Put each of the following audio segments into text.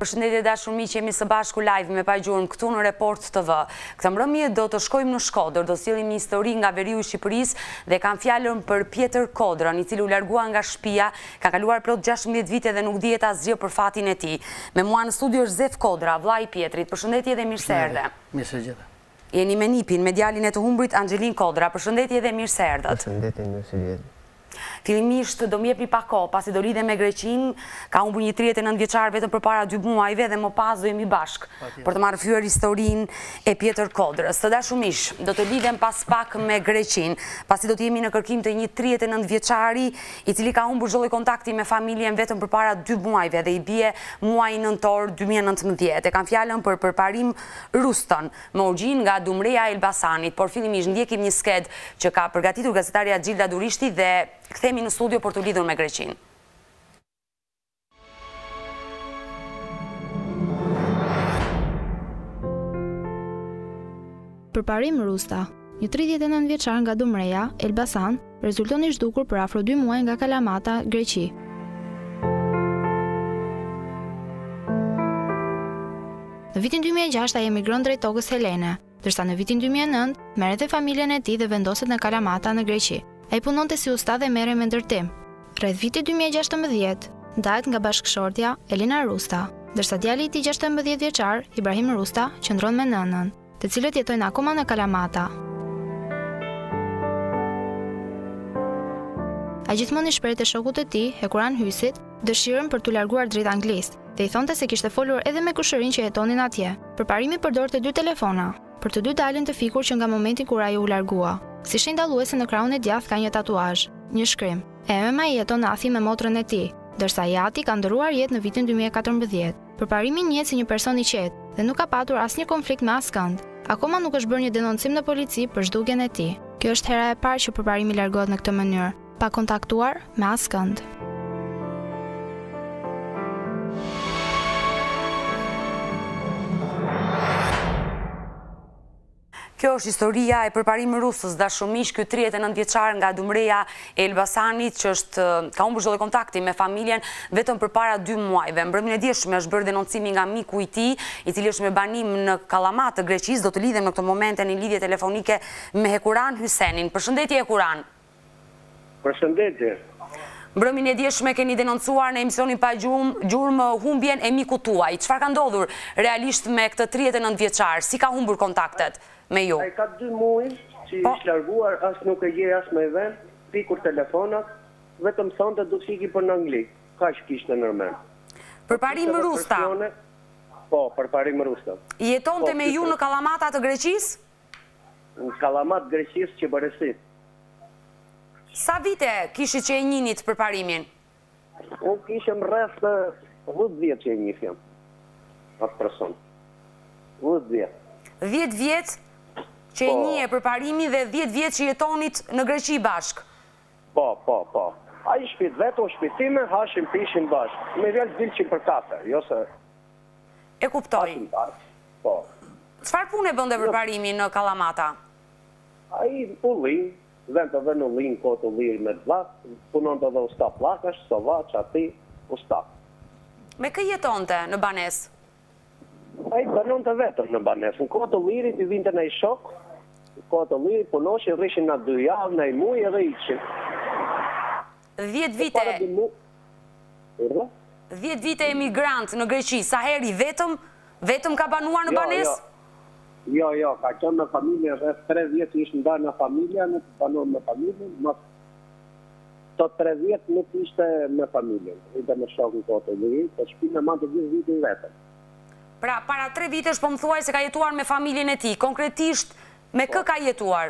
Përshëndetje dashur miq, jemi së bashku live me paqjuar këtu në Report TV. Këtë mbrëmje do të shkojmë në Shkodër, do sjellim një histori nga veriu i Shqipërisë dhe kam fjalën për Pjetër Kodrën, i cili u largua nga shtëpia, ka kaluar plot 16 vite dhe nuk dihet asgjë për fatin e tij. Me mua në studio është Zef Kodra, vllai i Pjetrit. Përshëndetje dhe mirë se erdhe. Mirë se gjeta. Jeni me nipin, me djalin e të humbrit Anxhelin Kodra. Përshëndetje dhe mirë se erdhët. Përshëndetje, mirë se vjetë. Fillimisht do më jepni pak kohë, pasi do lidhem me Greqinë, ka humbur një 39 vjeçar vetëm përpara 2 muajve dhe më pas do jemi bashk për të marrë historinë e Pjetër Kodrës. Të dashur miq, do të lidhem pas pak me Greqinë, pasi do të jemi në kërkim të një 39 vjeçari i cili ka humbur çdo lloj kontakti me familjen vetëm përpara 2 muajve dhe i bie muaji nëntor 2019. E kam fjalën për Përparim Ruston, me origjinë nga Dumreja e Elbasanit, por fillimisht ndjekim një sked që ka përgatitur gazetaria Gjilda Durishti dhe kthehemi në studio për të lidhur me Greqinë. Përparim Rusta, një 39 vjeçar nga Dumreja, Elbasan, rezulton i zhdukur për afro 2 muaj nga Kalamata, Greqi. Në vitin 2006 ai emigron drejt tokës Helene, ndërsa në vitin 2009 merret me familjen e tij dhe vendoset në Kalamata në Greqi. Ai punonte si ustad dhe merrej me ndërtim. Rreth vitit 2016 ndahet nga bashkëshortja Elina Rusta, ndërsa djali i tij 16 vjeçar, Ibrahim Rusta, qëndron me nënën, të cilët jetojnë akoma në Kalamata. Ai gjithmonë i shpreh te shokut e tij, Hekuran Hysit, dëshirën për t'u larguar drejt Anglisë, dhe i thonte se kishte folur edhe me kushërinë që jetonin atje. Përparimi përdorte 2 telefona, për të dy dalin të fikur që nga momenti kur ai u largua. Si shenjë dalluese në krahun e djathtë ka një tatuazh, një shkrim. Emma i jeton në afim me motrën e tij, ndërsa Jati ka ndëruar jetë në vitin 2014. Përparimi njihet si një person i qetë dhe nuk ka patur asnjë konflikt me askënd. Akoma nuk është bërë një denoncim në polici për zhdukjen e tij. Kjo është hera e parë që Përparimi largohet në këtë mënyrë, pa kontaktuar me askënd. Kjo është historia e Përparim Rusës, dashur miq, ky 39 vjeçar nga Dumreja e Elbasanit që ka humbur çdo kontakti me familjen vetëm përpara 2 muajve. Mbrëmjen e dieshme është bërë denoncimi nga miku i tij, i cili është me banim në Kallamat të Greqisë. Do të lidhem në këtë moment në lidhje telefonike me Hekuran Hysenin. Përshëndetje Hekuran. Përshëndetje. Mbrëmjen e dieshme keni denoncuar në emisionin Pa Gjurmë humbjen e mikut tuaj. Çfarë ka ndodhur realisht me këtë 39 vjeçar? Si ka humbur kontaktet me ju? Ai ka 2 muaj që ishte larguar, as nuk e gjej as me vend, pikur telefonat, vetëm sonte do shiki për në Angli. Kaq kishte nërmen. Përparim Rusta. Po, Përparim Rusta. Jetonte me ju në Kallamata të Greqisë? Në Kallamat Greqisë që Bërësit. Sa vite kishit që e njinit Përparimin? Unë kishem rreth 10 vjetë që e njifjem. Atë person. 10 vjetë. 10 vjetë që e njihje Përparimi dhe 10 vjetë që jetonit në Greqi bashk? Po. A i shpit vetë, o shpitime, hashim pishin bashk. Me vjellë dilqim për kafe, jo se... E kuptoj. Po. Çfarë pune bënde Përparimi në Kallamata? A i ullin, vend të dhe në ullin, ko të ullin me vlak, punon të dhe usta plakash, sovaç, ati, usta. Me kë jetonte në banes? A i banon të vetëm në banes. Në kohë të lirit i vinte në i shok, në kohë të lirit punoshin, rrishin në 2 javë, në i muj edhe iqin. 10 vite... 10 vite emigrant në Greqi, sa heri vetëm ka banuar në banes? Jo, ka qenë në familje, rreth 3 vjetë ishtë ndarë në familje, nuk banon në familje, të 3 vjetë nuk ishte në familje. Ide në shok në kohë të lirit, të shpinë në mandë 10 vite vetëm. Pra, para 3 vitesh po më thuaj se ka jetuar me familjen e tij. Konkretisht, me kë ka jetuar?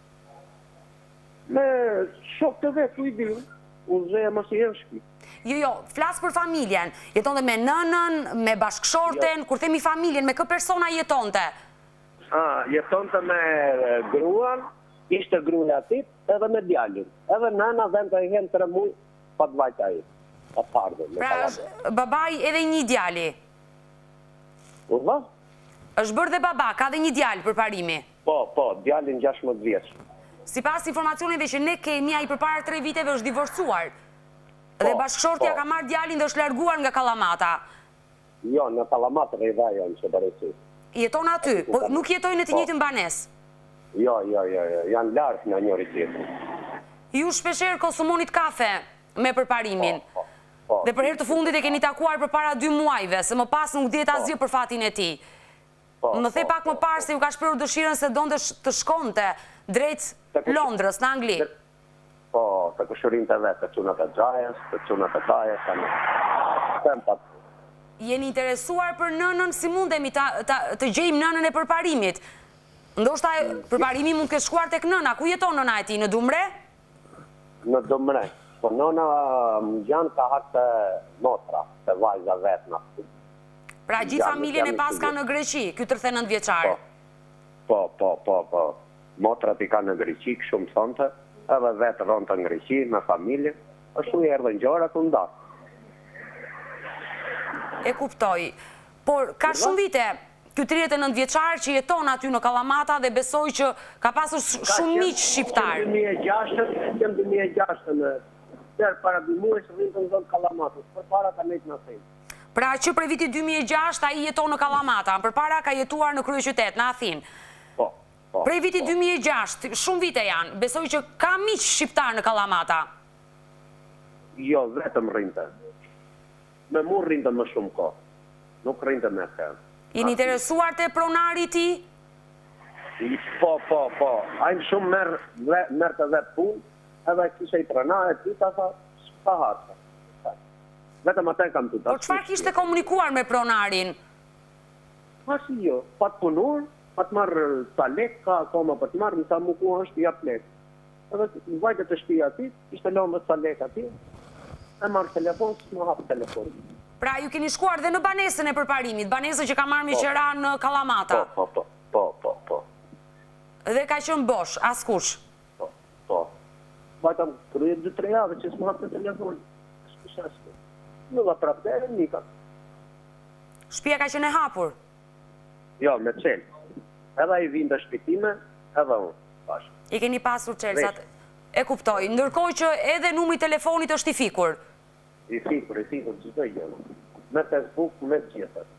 Me shok të vetë, u i dilë. Unë zheja më si jenë shpi. Jo, flasë për familjen. Jetonte me nënën, me bashkëshorten, kur themi familjen, me kë persona jetonte? Jetonte me gruan, ishte gruja tit, edhe me djalin. Edhe nëna vend të hen 3 muj, pa të vajta i. Pra, babaj edhe një djali? Urva? është bërë dhe baba, ka dhe një djalë Përparimi? Po, djalin 16 vjeç. Sipas informacioneve që ne kemi, ai përpara 3 viteve është divorcuar. Dhe bashkëshortja ka marrë djalin dhe është larguar nga Kallamata. Jo, në Kallamatë rrida janë që përresi. Jeton aty, po nuk jetojnë në të njëjtën banesë. Jo, janë lartë nga njëri tjetër. Ju shpesher konsumonit kafe me përparimin. Po. Dhe për herë të fundit e keni takuar për para 2 muajve, se më pas nuk dihet asgjë për fatin e tij. Më the pak më parë se ju ka shprehur dëshirën se donte të shkonte drejt Londrës, në Angli. Po, të këshurinte vetë, të çunat e xhajës, të çunat e kajës, Jeni interesuar për nënën, si mundemi të gjejmë nënën e përparimit? Ndoshta përparimi mund të shkuar tek nëna, ku jeton nëna e tij, në Dumre? Në Dumre. Po nëna më gjanë ka hak të motra, të vajza vetë në këtë. Pra gjithë familjen e pas ka në Greqi, ky 39 vjeçar. Po. Motrat i ka në Greqi, kështu më thonte, edhe vetë rronte në Greqi me familje, ashtu i erdhën gjëra ku nda. E kuptoj. Por ka shumë vite ky 39 vjeçar që jeton aty në Kallamata dhe besoj që ka pasur shumë miq shqiptar. Kem 2006 në derë para 2 muajsh rrinë në zonë Kallamatës, përpara ka nejtë në Athinë. Pra që për vitit 2006 ai jeton në Kallamata, përpara ka jetuar në kryeqytet, në Athinë. Po. Prej vitit 2006, shumë vite janë, besoj që ka miq shqiptar në Kallamata. Jo, vetëm rrinte. Me mu rrinte më shumë kohë. Nuk rrinte me herë. Jeni interesuar te pronari i tij? Po. Ajmë shumë merë të vetë punë, edhe kishe i pronare, ti ta tha, s'ka harë. Vetëm atë kam të. Por çfarë kishte komunikuar me pronarin? Pasi jo, pa të punur, pa të marrë ta lek, ka akoma pa të marrë, në ta muku është jap lek. Edhe në vajtë të shtëpia ati, ishte lëmë sa lek ati, e marrë telefon, s'më hapë telefon. Pra ju keni shkuar dhe në banesën e përparimit, banesën që ka marrë me qera në Kallamata. Po. Dhe ka qenë bosh, askush. Po. Vajtam kërëje 2-3 javë që s'më hapë telefon. Në dhe prapdere, nika. Shtëpia ka qenë e hapur? Jo, me qelë. Edhe i vinë të shpitime, edhe unë. Bashkë. I keni pasur qelsat? E kuptoj. Ndërkohë që edhe numri telefonit është i fikur? I fikur, gjithë gjënë. Me Facebook, me gjithët.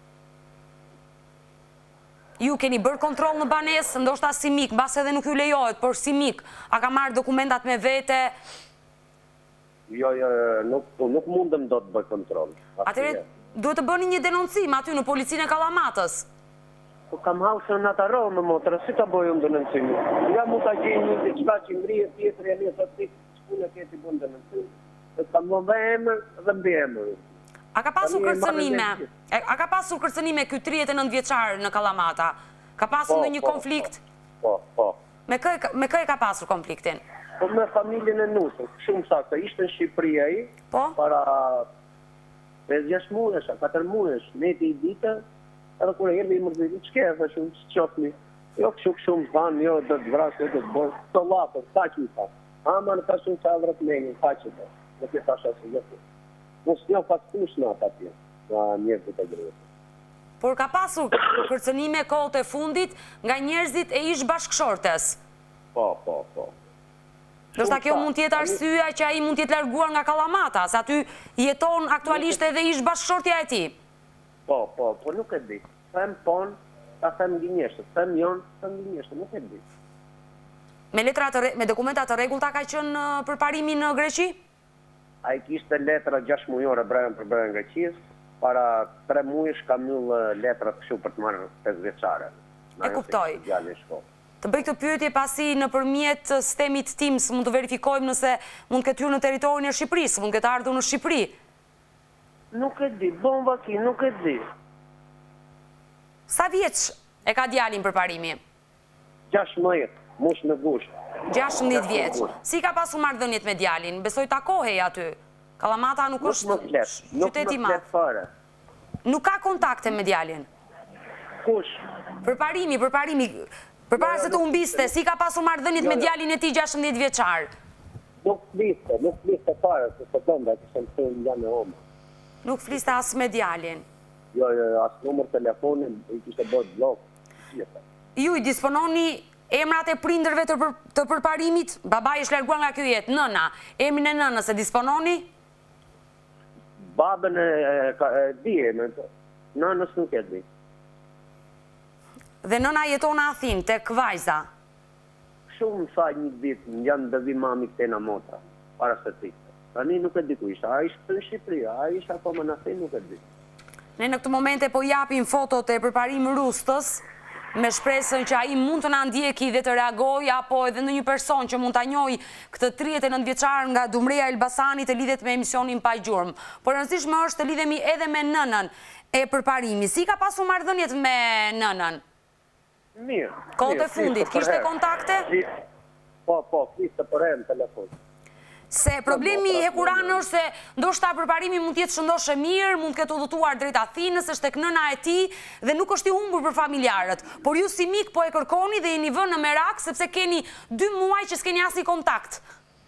Ju keni bërë kontrol në banesë, ndoshta si mik, mbas edhe nuk ju lejohet, por si mik, a ka marrë dokumentat me vete? Jo, nuk mundem do të bëj kontrol. Atëre, duhet të bëni një denoncim aty në policinë e Kallamatës. Po kam hausën në të rohë me motra, si ta bëj unë denoncim? Nga mu ta gjejnë një të qka që ngrije tjetër e një të të që punë e keti bënë denoncim, dhe të kam më emër dhe mbi emër. A ka pasur kërcënime ky 39 vjeçar në Kallamata? Ka pasur ndonjë konflikt? Po. Me kë e ka pasur konfliktin? Po me familjen e nusën, shumë sakta, ishte në Shqipëri ai, para 5-6 muesh, 4 muesh, neti i dite, edhe kur e erdhi i mërziti, ç'ke edhe shumë, s'qofni. Jo shumë thanë, jo do të vrasë, jo do të bërë, të lapë, sa që i thanë. Ama në ka shumë qadrët menjë, sa që të, në këtë asha se gjithë. Mos një fatkush në ata tje, nga njerëzit e grejtë. Por ka pasur kërcënime kohët e fundit nga njerëzit e ish bashkëshortes? Po. Ndoshta kjo mund tjetë arsyeja që ai mund tjetë larguar nga Kallamata, se aty jeton aktualisht edhe ish bashkëshortja e tij. Po, nuk e di. Them pon, ta them gënjeshtë, them jon, them gënjeshtë, nuk e di. Me dokumenta të rregullta ka qenë përparimi në Greqi? Ai kishte letra 6 mujore brenda për brenda Greqisë, para 3 muajsh ka mbyll letrat kështu për të marrë 5 vjeçare. E kuptoj. Të bëj këtë pyetje pasi nëpërmjet sistemit Teams mund të verifikojmë nëse mund këtë hyrë në territorin e Shqipërisë, mund këtë ardhur në Shqipëri. Nuk e di, nuk e di. Sa vjeç e ka djalin përparimi? 16, mush në gusht. 16 vjeç. Si ka pasur marrëdhëniet me djalin? Besoj takohej aty. Kallamata nuk është qytet i madh. Nuk ka kontakte me djalin. Kush? Përparimi. Përpara se të humbiste, si ka pasur marrëdhëniet me djalin e tij 16 vjeçar? Nuk fliste fare, se të bënda, që të më janë e omë. Nuk fliste as me djalin? Jo, as numër telefonin, i kishte bërë blok. Ju i dispononi emrat e prindërve të përparimit? Babai është larguar nga kjo jetë, nëna. Emrin e nënës e dispononi? Babën e di emrin. Nënës nuk e di. Dhe nëna jeton në Athinë, tek vajza. Shumë sa një ditë në janë dëvi mami këtena motra, para se tiste. Tani nuk e di ku isha, a ishte në Shqipëri, a isha akoma në Athinë, nuk e di. Ne në këtë momente po japim fotot e përparim Rustës, me shpresën që ai mund të na ndjeki dhe të reagoj, apo edhe në një person që mund ta njohë këtë 39 vjeçar nga Dumreja Elbasani të lidhet me emisionin Pa Gjurmë. Por rëndësishme është të lidhemi edhe me nënën e përparimit. Si ka pasur marrëdhëniet me nënën? Mirë. Kohët e fundit, kishte kontakte? Po, kishte për herë në telefon. Se problemi Hekuran është se ndoshta përparimi mund të jetë shëndoshë mirë, mund të ketë udhëtuar drejt Athinës, është tek nëna e tij dhe nuk është i humbur për familjarët. Por ju si mik po e kërkoni dhe jeni vënë në merak sepse keni 2 muaj që s'keni asnjë kontakt.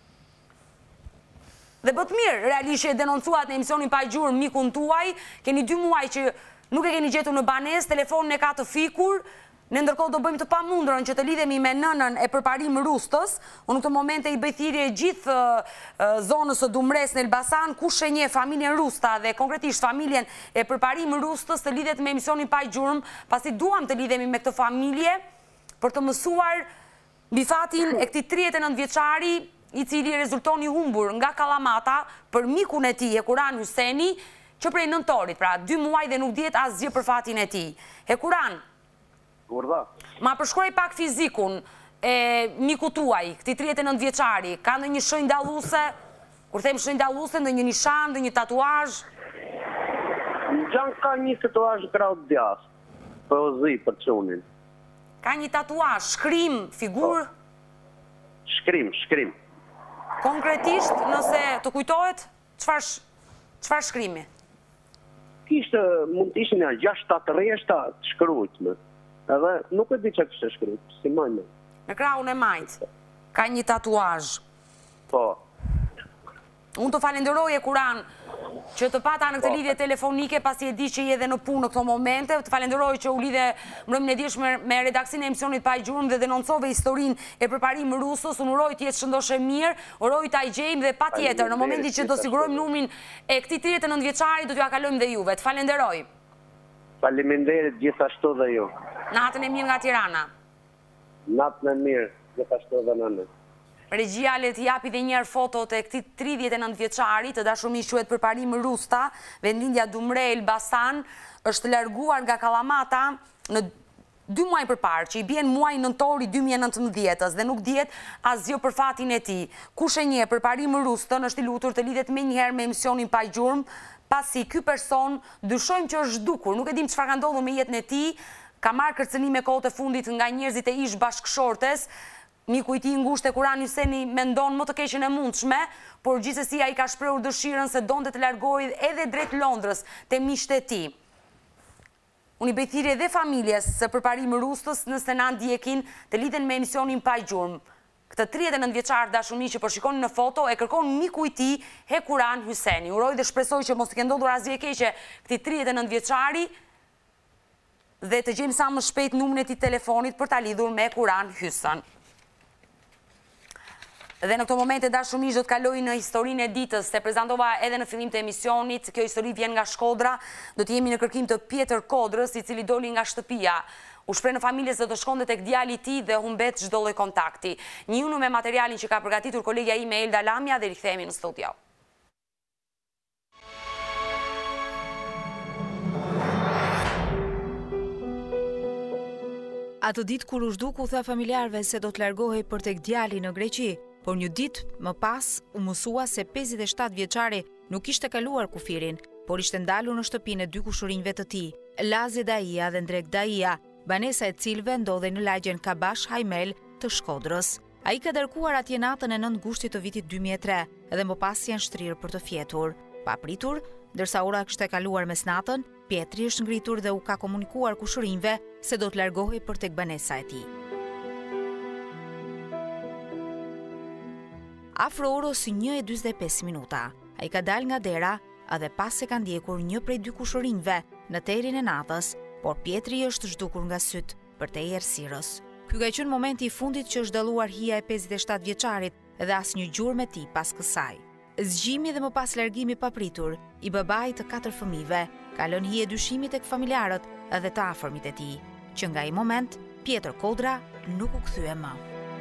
Dhe bëtë mirë, realisht që e denoncuat në emisionin Pa Gjurmë mikun tuaj, keni 2 muaj që nuk e keni gjetur në banesë, telefonin e ka të fikur. Ne ndërkohë do bëjmë të pamundurën që të lidhemi me nënën e përparim Rustës. Unë në këtë momente i bëj thirrje gjithë zonës së Dumres në Elbasan, kush e njeh familjen Rusta dhe konkretisht familjen e përparim Rustës të lidhet me emisionin Pa Gjurmë, pasi duam të lidhemi me këtë familje për të mësuar mbi fatin e këtij 39 vjeçari i cili rezulton i humbur nga Kalamata për mikun e tij Hekuran Hyseni, që prej nëntorit, pra 2 muaj dhe nuk dihet asgjë për fatin e tij. Hekuran, ma përshkruaj pak fizikun e miku tuaj, këtij 39 vjeçari, ka ndonjë shenjë dalluese? Kur them shenjë dalluese, ndonjë nishan, ndonjë tatuazh? Gjan ka një tatuazh krau djath, poezi për çunin. Ka një tatuazh, shkrim, figurë? Shkrim. Konkretisht, nëse të kujtohet, çfarë shkrimi? Kishte, mund të ishin 6-7 rreshta të shkruajtur. Edhe nuk e di çka kishte shkruar, si mënë. Në krahun e majt, ka një tatuazh. Po. Unë të falenderoj Hekuran që të pata në këtë lidhje telefonike, pasi e di që je edhe në punë në këto momente. Të falenderoj që u lidhe mbrëmjen e dieshme me redaksinë e emisionit Pa Gjurmë dhe denoncove historinë e përparim Rustës. Unë uroj të jetë shëndoshë mirë, uroj ta gjejmë dhe patjetër në momentin që do sigurojmë numrin e këtij 39 vjeçari do t'ju kalojmë dhe juve. Të falenderoj. Faleminderit gjithashtu dhe ju. Natën e mirë nga Tirana. Natën e mirë, gjithashtu dhe nënë. Regjia le të japi dhe njerë fotot e këtij 39 vjeçari, të dashur miq, quhet përparim Rusta, vendlindja Dumre Elbasan, është larguar nga Kalamata në 2 muaj përpara, që i bien muaj nëntori 2019 dhe nuk dihet asgjë për fatin e tij. Kush e njeh përparim Rustën është i lutur të lidhet menjëherë me emisionin Pa Gjurmë, pasi ky person dyshojmë që është zhdukur, nuk e dim çfarë ka ndodhur me jetën e tij, ka marrë kërcënime kohët e fundit nga njerëzit e ish bashkëshortes. Miku i tij ngushtë Hekuran Hyseni mendon më të keqen e mundshme, por gjithsesi ai ka shprehur dëshirën se donte të largohej edhe drejt Londrës te miqtë e tij. Unë i bëj thirrje edhe familjes së përparim Rustës nëse na ndjekin të lidhen me emisionin Pa Gjurmë. Këtë 39 vjeçar dashur miq që po shikoni në foto e kërkon miku i tij Hekuran Hyseni. Uroj dhe shpresoj që mos të ketë ndodhur asgjë e keqe këtij 39 vjeçari dhe të gjejmë sa më shpejt numrin e tij telefonit për ta lidhur me Hekuran Hysen. Dhe në këto momente dashur miq do të kaloj në historinë e ditës, se prezantova edhe në fillim të emisionit. Kjo histori vjen nga Shkodra, do të jemi në kërkim të Pjetër Kodrës, i cili doli nga shtëpia. U shpreh në familjes se do shkonte tek djali i tij dhe humbet çdo lloj kontakti. Njihuni me materialin që ka përgatitur kolegja ime Elda Lamja dhe rikthehemi në studio. Atë ditë kur u zhduku tha familjarëve se do të largohej për tek djali në Greqi, por një ditë më pas u mësua se 57 vjeçari nuk ishte kaluar kufirin, por ishte ndalur në shtëpinë e 2 kushurinjve të tij, Lazi Daia dhe Ndrek Daia, banesa e cilëve ndodhej në lagjen Kabash Hajmel të Shkodrës. Ai ka darkuar atje natën e 9 gushtit të vitit 2003 dhe më pas janë shtrirë për të fjetur. Pa pritur, ndërsa ora kishte kaluar mesnatën, Pietri është ngritur dhe u ka komunikuar kushurinjve se do të largohej për tek banesa e tij. Afro orës 1:45 minuta, ai ka dalë nga dera edhe pas se ka ndjekur një prej 2 kushurinjve në terin e natës, por Pietri është zhdukur nga syt përtej errësirës. Ky ka qenë momenti i fundit që është dalluar hija e 57 vjeçarit dhe asnjë gjurmë e tij pas kësaj. Zgjimi dhe më pas largimi papritur i babait të 4 fëmijëve ka lënë hije dyshimit tek familjarët edhe të afërmit e tij, që nga ai moment Pjetër Kodra nuk u kthye më.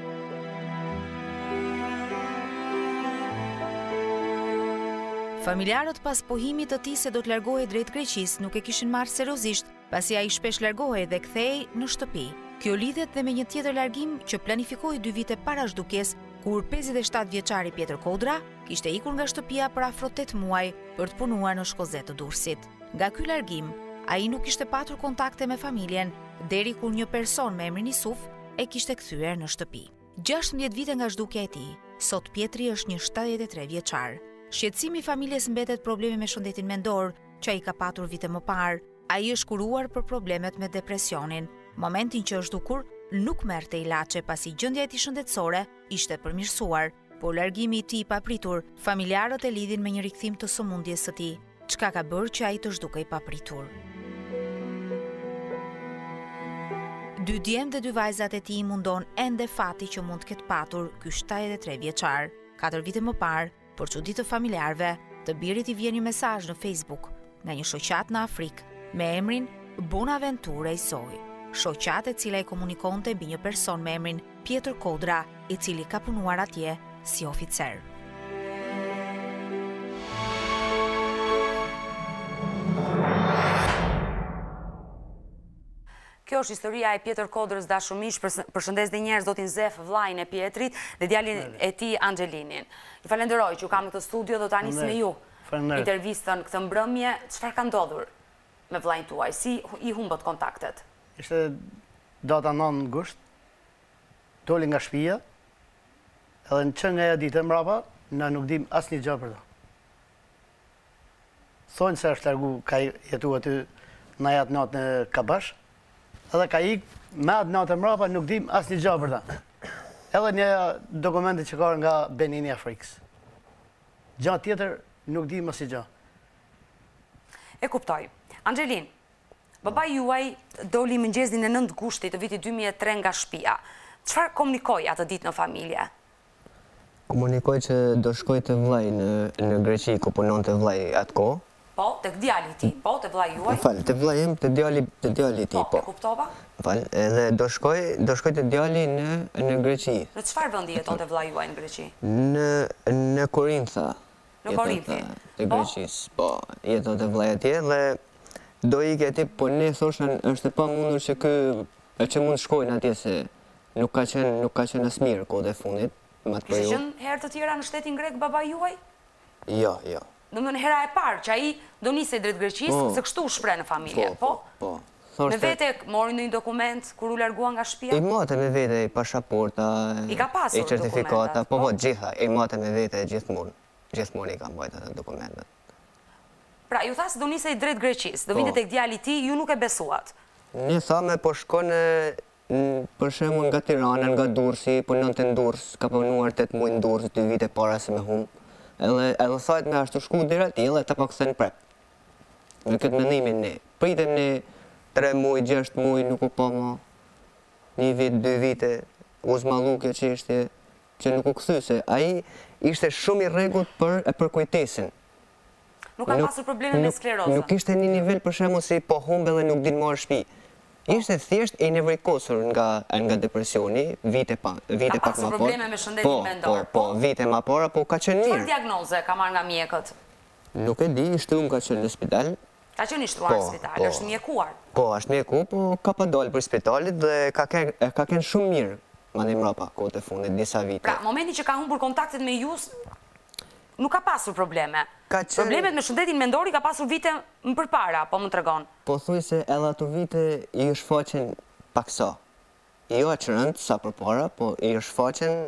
Familjarët pas pohimit të tij se do të largohej drejt Greqisë nuk e kishin marrë seriozisht, pasi ai shpesh largohej dhe kthehej në shtëpi. Kjo lidhet dhe me një tjetër largim që planifikoi 2 vite para zhdukjes, kur 57 vjeçari Pjetër Kodra kishte ikur nga shtëpia për afro 8 muaj për të punuar në shkozet të Durrësit. Nga ky largim, ai nuk kishte patur kontakte me familjen deri kur një person me emrin Isuf e kishte kthyer në shtëpi. 16 vite nga zhdukja e tij, sot Pjetri është një 73 vjeçar. Shqetësimi i familjes mbetet problemi me shëndetin mendor që ai ka patur vite më parë. Ai është kuruar për problemet me depresionin. Momentin që është dukur, nuk merrte ilaçe pasi gjendja e tij shëndetësore ishte përmirësuar, por largimi i tij i papritur, familjarët e lidhin me një rikthim të sëmundjes së tij, çka ka bërë që ai të zhdukej papritur. 2 djemë dhe 2 vajzat e tij mundon ende fati që mund të ketë patur ky 73 vjeçar. 4 vite më parë, për çuditë të familjarëve, të birit i vjen një mesazh në Facebook nga një shoqat në Afrikë me emrin Bonaventure Isoj. Shoqat e cila i komunikonte mbi një person me emrin Pjetër Kodra, i cili ka punuar atje si oficer. Kjo është historia e Pjetër Kodrës dashumish, përshëndes dhe njerëz zotin Zef, vllajin e Pjetrit dhe djalin e tij Anxhelinin. Ju falenderoj që u kam në këtë studio, do ta nis me ju intervistën këtë mbrëmje. Çfarë ka ndodhur me vllajin tuaj? Si i humbët kontaktet? Ishte data 9 gusht, doli nga shtëpia, edhe në çën nga ajo ditë mbrapa, na nuk dim asnjë gjë për to. Thonë se është largu, ka jetu aty në atë natë në Kabash, edhe ka ikë me atë natë mbrapa, nuk dim asnjë gjë për ta. Edhe një dokumente që ka nga Benini Afrikës. Gjë tjetër nuk dim asnjë gjë. E kuptoj. Anxhelin, babai juaj doli mëngjesin e 9 gushtit të vitit 2003 nga shtëpia. Çfarë komunikoi atë ditë në familje? Komunikoj që do shkoj të vllai në Greqi, ku punonte vllai atko. Po, tek djali i tij, po, te vllai juaj. Fal, te vllai im, te djali i tij, po. E kuptova? Fal, edhe do shkoj te djali në Greqi. Në çfarë vendi jetonte vllai juaj në Greqi? Në Korintha. Në Korinthi. Te Greqisë, po, jetonte vllai atje dhe do ikë aty, po ne thoshën është e pamundur që mund shkojnë atje se nuk ka qenë as mirë kohët e fundit. Kishte qenë herë të tjera në shtetin grek babai juaj? Jo. Domethënë hera e parë që ai do nisej drejt Greqisë, se kështu u shpreh në familje, po? Po. Me vete mori ndonjë dokument kur u largua nga shtëpia? I mate me vete pasaporta, I ka pasur certifikata, po gjitha, i mate me vete gjithmonë. Gjithmonë i ka mbajtur ato dokumentet. Pra, ju tha se do nisej drejt Greqisë, do vinte tek djali i tij, ju nuk e besuat. Ne thamë po shkon për shembull nga Tirana, nga Durrësi, punonte në Durrës, ka punuar 8 muaj në Durrës, 2 vite para se me humb. Edhe thajt me ashtu shku deri aty dhe ta pakthen prap. Me këtë mendimin ne. Pritem ne 3 muaj, 6 muaj nuk u pa më. 1 vit, 2 vite, u zmallu kjo çështje që nuk u kthy se ai ishte shumë i rregullt për kujtesin. Nuk ka pasur probleme me sklerozën. Nuk ishte në nivel për shembull si po humbe dhe nuk din marrë shtëpi. Ishte thjesht i nevrikosur nga depresioni, vite pak më parë. Ka pasur probleme me shëndetin mendor. Po, vite më parë, po ka qenë mirë. Çfarë diagnoze ka marrë nga mjekët? Nuk e di, shtrum ka qenë në spital. Ka qenë i shtruar në spital, është mjekuar. Po, është mjeku, po ka pa dalë për spitalit dhe ka qenë shumë mirë. Mandej mbrapa, kohët e fundit, disa vite. Pra, momenti që ka humbur kontaktet me ju, nuk ka pasur probleme. Problemet me shëndetin mendor i ka pasur vite më përpara, po më tregon. Po thuj se edhe ato vite i shfaqen paksa. Jo aq rënd sa përpara, po i shfaqen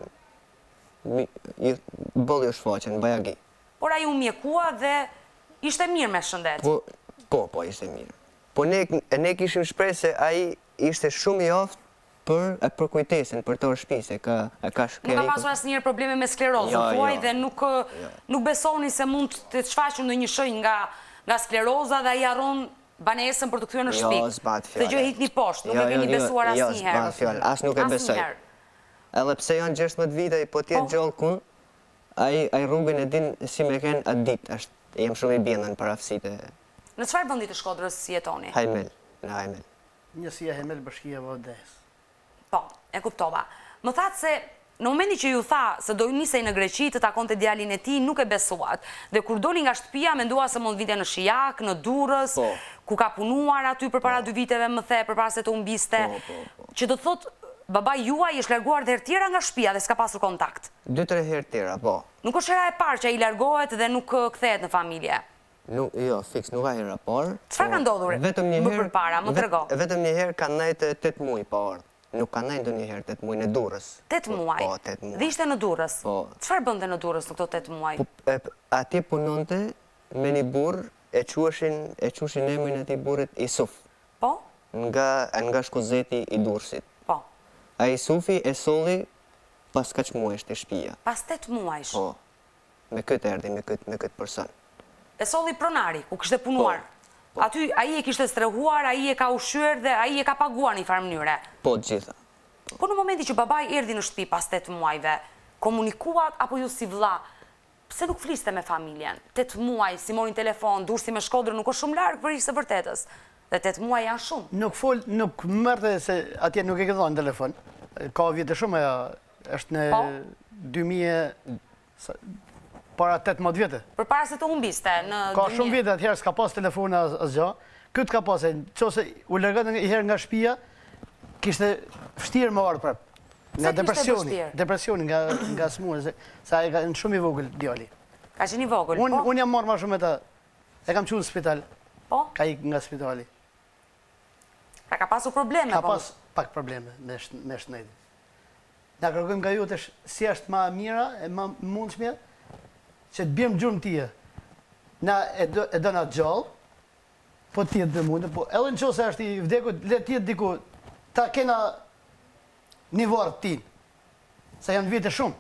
bolli i shfaqen bajagi. Por ai u mjekua dhe ishte mirë me shëndet. Po, ishte mirë. Po ne kishim shpresë se ai ishte shumë i aftë për kujtesën, për të shtëpi, se ka shkëri. Nuk ka pasur asnjëherë probleme me sklerozën tuaj dhe nuk besoni se mund të shfaqet ndonjë shenjë nga skleroza dhe ai harron banesën për të kthyer në shtëpi. Jo, s'bat fjalë. Të gjë hikni poshtë, nuk e keni besuar asnjëherë. Jo, s'bat fjalë, as nuk e besoj. Edhe pse janë 16 vite, po tjetë gjallë kun, Ai rrugën e din si me ken atë ditë, jam shumë i bjendën për aftësitë. Në çfarë vendi të Shkodrës si jetoni? Hajmel, në Hajmel. Njësia Hemel, bashkia Valdez. Po, e kuptova. Më thatë se në momenti që ju tha se do nisej në Greqi të takonte djalin e tij, nuk e besuat. Dhe kur doli nga shtëpia mendua se mund vinte në Shijak, në Durrës, ku ka punuar aty përpara 2 viteve më the, përpara se të humbiste. Që do të thotë babai juaj është larguar dhe herë tjera nga shtëpia dhe s'ka pasur kontakt. 2-3 herë tjera, po. Nuk është hera e parë që ai largohet dhe nuk kthehet në familje. Jo, fiks, nuk ka hera parë. Çfarë ka ndodhur? Më përpara, më trego. Vetëm një herë ka ndajt 8 muaj pa ardhur. Nuk ka ndajt ndonjëherë 8 muaj në Durrës. 8 muaj? Po, 8 muaj. Dhe ishte në Durrës? Po. Çfarë bënte në Durrës në këto 8 muaj? Atje punonte me një burr, e quheshin emrin e atij burrit Isuf. Po? Nga shkozeti i Durrësit. Po. Ai Isufi e solli pas kaq muajsh të shtëpia. Pas 8 muajsh? Po. Me këtë erdhi, me këtë person. E solli pronari, ku kishte punuar. Aty ai e kishte strehuar, ai e ka ushqyer dhe ai e ka paguar në një farë mënyre. Po, të gjitha. Po në momenti që babai erdhi në shtëpi pas 8 muajve, komunikuat apo ju si vëlla, pse nuk fliste me familjen? 8 muaj, si morin telefon, Durrësi me Shkodrën nuk është shumë larg për ishte vërtetës. Dhe 8 muaj janë shumë. Nuk mërte se atje nuk e ke dhënë telefon. Ka vite shumë, është në 2000, para 18 vjetë. Për para se të humbiste në 2000. Ka shumë vite atëherë s'ka pas telefon asgjë. Këtë ka pas, qose u lërgët një herë nga shtëpia, kishte vështirë më ardhë prapë. Nga depresioni, nga smurë, se ai ka në shumë i vogël djali. Ka qenë i vogël, po? Unë jam marrë ma shumë e ta, e kam qenë në spital. Po? Ka ikë nga spitali. Pra ka pasur probleme, po? Ka pas pak probleme me shnedin. Na kërkojmë nga ju të si është ma mira e ma mundshme, që të bjem gjurëm tije. Na e do na gjallë, po tjetë dhe mundë, po edhe në qose është i vdekut, le tjetë diku, ta kena një varë tin, sa janë vite shumë.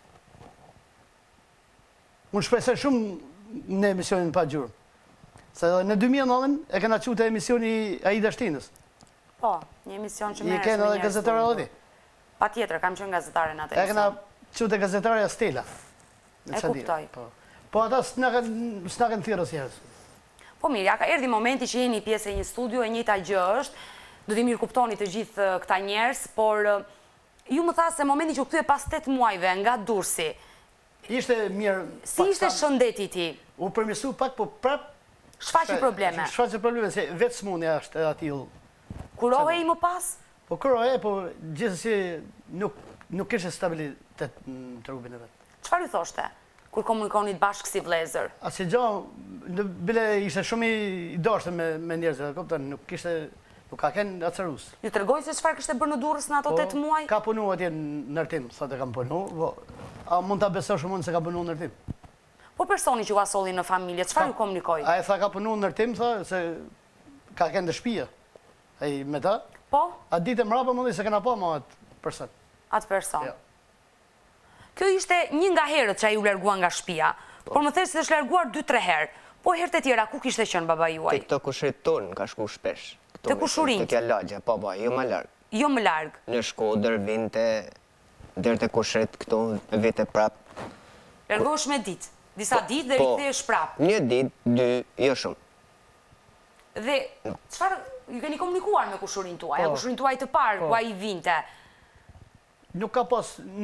Unë shpresoj shumë në emisionin pa gjurëm. Se në 2009 e kena qute emisioni Aida Shtinës. Po, një emision që merresh me njerëz. I kena dhe gazetare edhe. Pa tjetër, kam qenë gazetare në atë emision. E kena qute gazetare Stella. E kuptoj. Po ata s'na kanë thirrë asnjëherë. Po mirë, ja ka erdhi momenti që jeni pjesë e një studio, e njëjta gjë është, do t'i mirë kuptoni të gjithë këta njerëz, por ju më tha se momenti që u kthye pas 8 muajve nga Durrësi. Ishte mirë. Si ishte shëndeti i tij? U përmirësua pak, po prap shfaqi probleme. Shfaqi probleme se vetë smundja është atill. Kurohej më pas? Po kurohej, po gjithsesi nuk kishte stabilitet në trupin e vet. Çfarë ju thoshte kur komunikonit bashkë si vëllezër? Asnjë gjë, bile ishte shumë i dashur me njerëzve, kupton, nuk ka kënë acerus. Ju tregoj se çfarë kishte bërë në Durrës në ato 8 muaj? Ka punuar atje në Artim, thotë kam punuar, a mund ta besosh mund se ka punuar në Artim? Po personi që u asolli në familje, çfarë ju komunikoi? Ai tha ka punuar në Artim, tha se ka kënë në shtëpi. Ai me ta? Po? A ditë mbrapa mundi se kena pa më atë person. Atë person. Kjo ishte një nga herët që ai u largua nga shtëpia, por më thënë se është larguar 2-3 herë. Po herët e tjera ku kishte qenë babai juaj? Te këto kushrit tonë ka shku shpesh. Te kushurinjt? Te lagja, po, jo më larg. Jo më larg. Në Shkodër vinte deri te kushrit këto vite prap. Largohesh me ditë, disa ditë dhe rikthehesh prap. Një ditë, 2, jo shumë. Dhe çfarë ju keni komunikuar me kushurin tuaj? Kushurin tuaj të parë ku ai vinte? Nuk ka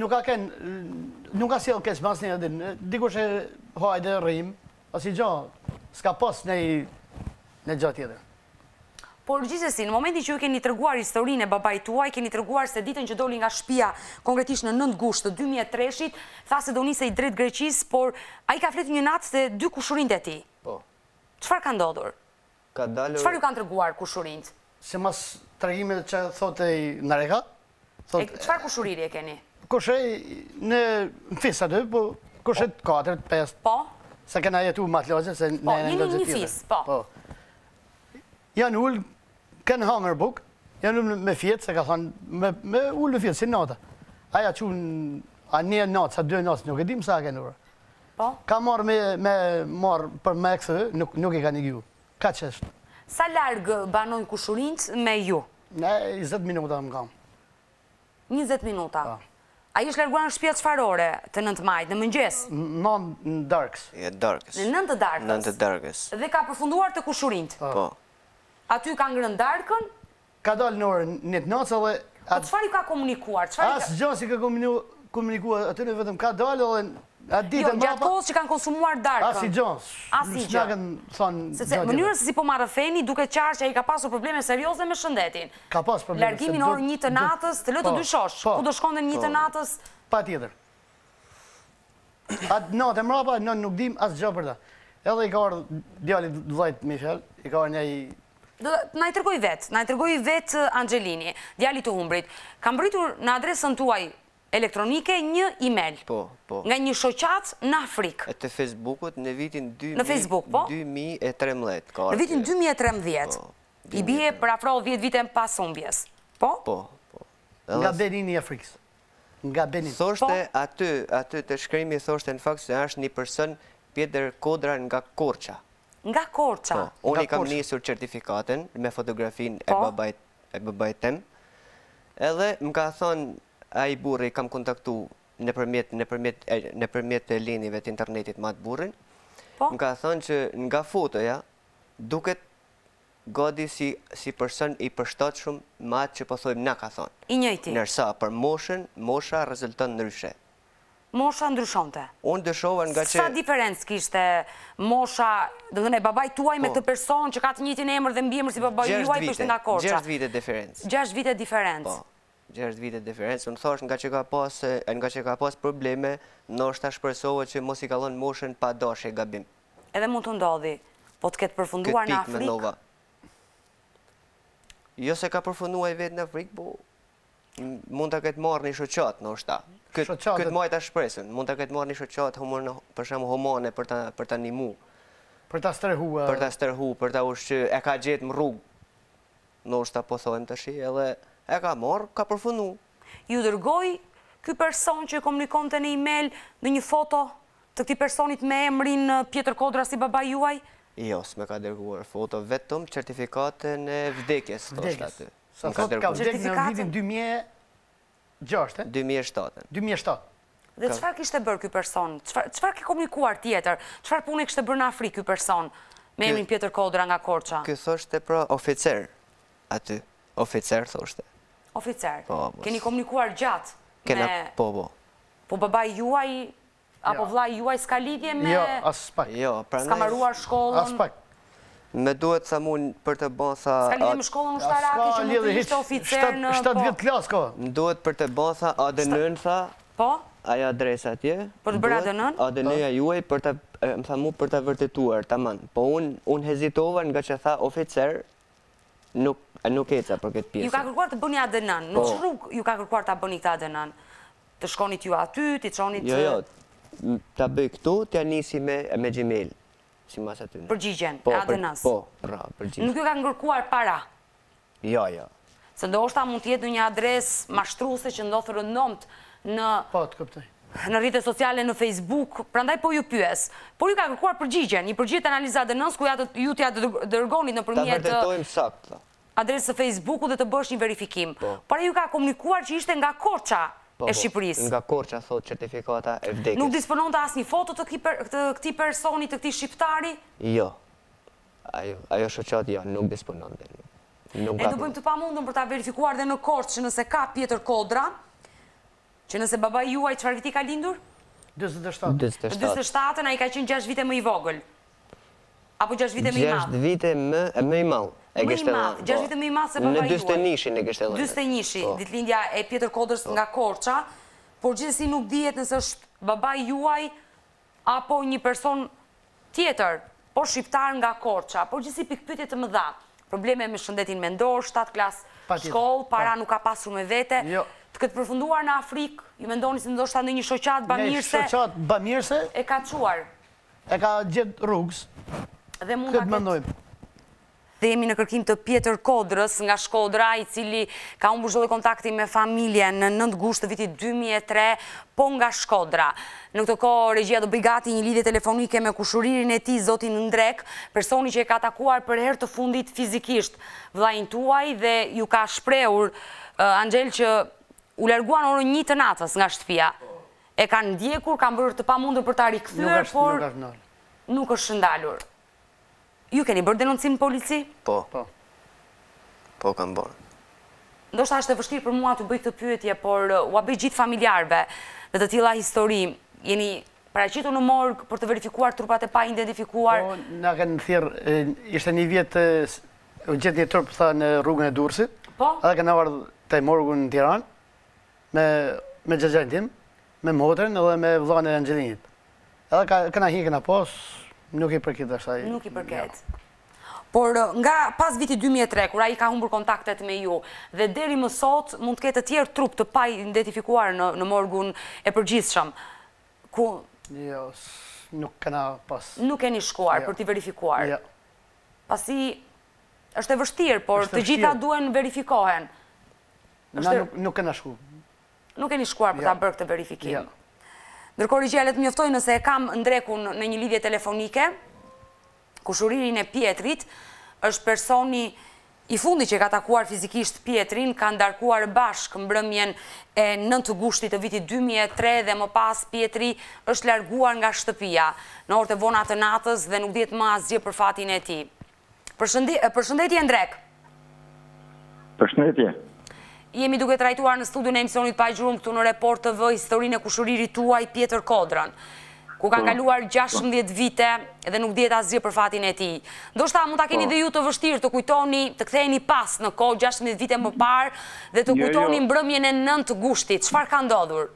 sjell keq mas një din. Dikush e hajde rrim, asnjë gjë, s'ka pas në gjë tjetër. Por gjithsesi, në momentin që ju keni treguar historinë e babait tuaj, keni treguar se ditën që doli nga shtëpia, konkretisht në 9 gusht të 2003-shit, tha se do nisej drejt Greqisë, por ai ka fletur një natë se 2 kushurinë e tij. Po. Çfarë ka ndodhur? Ka dalur. Çfarë ju kanë treguar kushurinjt? Se mas tregimit që thotë na reka. Çfarë kushuriri e keni? Kushej në fis aty, po kushet 4, 5. Po? Se kena jetu matlogje, se po, një fis, po. Janë ullë, kënë hangër buk, janë ullë me fjetë, se ka thonë, me ullë me fjetë, si nata. Aja qunë, a një natë, sa 2 natë, nuk e dim sa kënë ura. Po? Ka marrë me marrë për me kësë, nuk e ka një gju. Ka që është. Sa largë banojnë kushurinjt me ju? Ne, 20 minuta më kam. 20 minuta? A i është larguar në shtëpia çfarore të 9 majit, në mëngjes? Në darkës. Ja, darkës. Në 9 të darkës? 9 të darkës. Dhe ka përfunduar të kushurinjt? Po. Aty ka ngrënë darkën? Ka dalë në orën 1:09 dhe... Po çfarë i ka komunikuar? Asë gjë si ka komunikuar aty në vetëm ka dalë dhe... Jo, gjatë kohës që kanë konsumuar darkën. Asi gjons. Asi gjons. Mënyrën se si po marrë feni, duke qarë që a i ka pasur probleme serioze me shëndetin. Ka pas probleme. Largimin orë 1 të natës, të lëtë dyshosh. Ku do shkonde 1 të natës? Pa tjetër. Atë natë e mrapa, në nuk dim asë gjë për ta. Edhe i ka orë djali Vllajt Michel, i ka orë një i... Na i tërgoj vetë Angelini, djali të humbrit. Kam britur në adresën tuaj elektronike një email nga një shoqat në Afrikë. E të Facebookut në vitin 2013. Në Facebook, po? Në vitin 2013. I bie për afro 10 vite pas humbjes. Po? Po. Nga Benini i Afrikës. Nga Benin. Thoshte aty të shkrimi thoshte në fakt se është një person Pjetër Kodra nga Korça. Nga Korça? Po. Unë i kam nisur certifikaten me fotografin e babait tem. Edhe më ka thonë a i burri kam kontaktu nëpërmjet linjeve të internetit ma të burrin, më ka thonë që nga fotoja duket godi si person i përshtat shumë ma atë që po thojmë na ka thonë. I njëjti? Nërsa për mosha rezulton ndryshe. Mosha ndryshonte? Unë dëshova nga që... Sa diferencë kishte mosha, dhe dhe ne, babaj tuaj me këtë person që ka të njëjtin emër dhe mbiemër si babaj juaj për shtë nga Korça? 6 vite diferencë. 6 vite diferencë? 6 vite diferencë, më thosh nga që ka pas probleme, ndoshta shpresohet që mos i kallon moshën pa dashje gabim. Edhe mund të ndodhi, po të ketë përfunduar në Afrikë? Jo se ka përfunduar i vetë në Afrikë, po mund të ketë marrë një shoqat, ndoshta. Këtë majta shpresën, mund të ketë marrë një shoqat, për shemë homane, për ta nimu. Për ta stërhu. Për ta stërhu, për ta ushqy, e ka gjetë më rrugë. Ndoshta po thojmë të shi, edhe e ka marrë, ka përfundu. Ju dërgoj ky person që komunikon të në email në një foto të këti personit me emrin Pjetër Kodra si baba juaj? Jo, s'me ka dërguar foto, vetëm certifikatën e vdekjes. Sa foto ka vdek në vitin 2006, 2007. 2007. Dhe qëfar kishte bërë ky person? Qëfar ke komunikuar tjetër? Qëfar pune kishte bërë në Afrikë ky person me emrin Pjetër Kodra nga Korça? Ky thoshte pra oficer aty. Oficer, thoshte. Oficer? Keni komunikuar gjatë? Po. Po babaj juaj, apo vllai juaj s'ka lidhje me... Jo, as pak. S'ka marruar shkollën? As pak. Me duhet sa mund për të bëtha... S'ka lidhje me shkollën ushtarake që mund të ishte oficer në... 7 vjetë klasë, ko? Më duhet për të bëtha ADN-ën, tha... Po? Aja adresa atje. Për të bërë ADN-ën? ADN-ja juaj për të... Më tha mu për të vërtetuar, tamam. Po unë hezitova nga që tha oficer, nuk eca për këtë pjesë. Ju ka kërkuar të bëni ADN-ën? Në që rrugë ju ka kërkuar të bëni këtë ADN-ën? Të shkonit ju aty, të qonit... Jo, të bëj këtu, të nisi me Gmail. Si mas aty. Përgjigjen, e ADN-ës? Po, përgjigjen. Nuk ju ka kërkuar para? Jo. Se ndoshta mund t'jetë një adres mashtruse që ndodhë rëndomt në... Po, të këptoj. Në rrjetet sociale, në Facebook, prandaj po ju pyes. Por ju ka kërkuar përgjigjen, një përgjigje analiza ADN-s ku ju t'ja dërgonit nëpërmjet... Ta vërtetojmë saktë. Adresë Facebooku dhe të bësh një verifikim. Por ju ka komunikuar që ishte nga Korça e Shqipërisë. Nga Korça, thot certifikata e vdekjes. Nuk disponon të asë një foto të këti personi, të këti shqiptari? Jo. Ajo shoqat jo, nuk disponon dhe. E do bëjmë të pamundën për ta verifikuar dhe në Korçë që nëse ka Pjetër Kodra, që nëse baba juaj çfarë viti ka lindur? 27. 27, a i ka qenë 6 vite më i vogël. Apo 6 vite më i madh? 6 vite më i madh. Më i madh, 6 vite më i madh se baba juaj. Në 41-shin e kishte dhënë. 41-shi, ditëlindja e Pjetër Kodrës nga Korça, por gjithsesi nuk dihet nëse është baba juaj apo një person tjetër, po shqiptar nga Korça, por gjithsesi pikpyetje të mëdha. Probleme me shëndetin mendor, 7 klas shkollë, para nuk ka pasur me vete. Të këtë përfunduar në Afrikë, ju mendoni se ndoshta në një shoqat bamirëse... Një shoqat bamirëse... E ka quar. E ka gjithë rrugës. Dhe mund të këtë mendojmë. Dhe jemi në kërkim të Pjetër Kodrës nga Shkodra, i cili ka humbur çdo kontakti me familjen në 9 gusht të vitit 2003, po nga Shkodra. Në këtë kohë, regjia do bëj gati një lidhje telefonike me kushuririn e tij, zotin Ndrek, personi që e ka takuar për herë të fundit fizikisht vllain tuaj dhe ju ka shprehur Angel që u larguan orën 1 të natës nga shtëpia. E kanë ndjekur, kanë bërë të pamundur për ta rikthyer, por nuk është ndalur. Ju keni bërë denoncim në polici? Po, kanë bërë. Ndoshta është e vështirë për mua të bëj këtë pyetje, por ua bëj gjithë familjarëve dhe të tilla histori. Jeni paraqitur në morg për të verifikuar trupat e pa identifikuar? Po, na kanë thirrë, ishte një vit u gjet një trup në rrugën e Durrësit. Po. Edhe kanë ardhur te morgu në Tiranë me xhaxhin tim, me motrën edhe me vllain e Angjelinit. Edhe kanë hikën apo nuk i përket asaj. Nuk i përket. Por nga pas viti 2003, kur ai ka humbur kontaktet me ju, dhe deri më sot mund të ketë të tjerë trup të pa identifikuar në morgun e përgjithshëm. Jo, nuk kena pas. Nuk keni shkuar për t'i verifikuar. Jo. Pasi është e vështirë, por të gjitha duen verifikohen. Na nuk kena shku. Nuk keni shkuar për ta bërë këtë verifikim. Ndërkohë Rigja, le të mjoftoj nëse e kam ndrekun në një lidhje telefonike, kushuririn e Pietrit është personi i fundi që ka takuar fizikisht Pietrin, ka ndarkuar bashkë mbrëmjen e 9 gushtit të vitit 2003 dhe më pas Pietri është larguar nga shtëpia në orët e vona të natës dhe nuk dihet më asgjë për fatin e tij. Përshëndetje Ndrek. Përshëndetje. Jemi duke trajtuar në studion e emisionit Pa Gjurum këtu në Report TV historinë e kushuririt tuaj Pjetër Kodrën, ku kanë kaluar 16 vite dhe nuk dihet asgjë për fatin e tij. Ndoshta mund ta keni dhe ju të vështirë të kujtoni, të ktheheni pas në kohë 16 vite më parë dhe të kujtoni mbrëmjen e 9 gushtit. Çfarë ka ndodhur?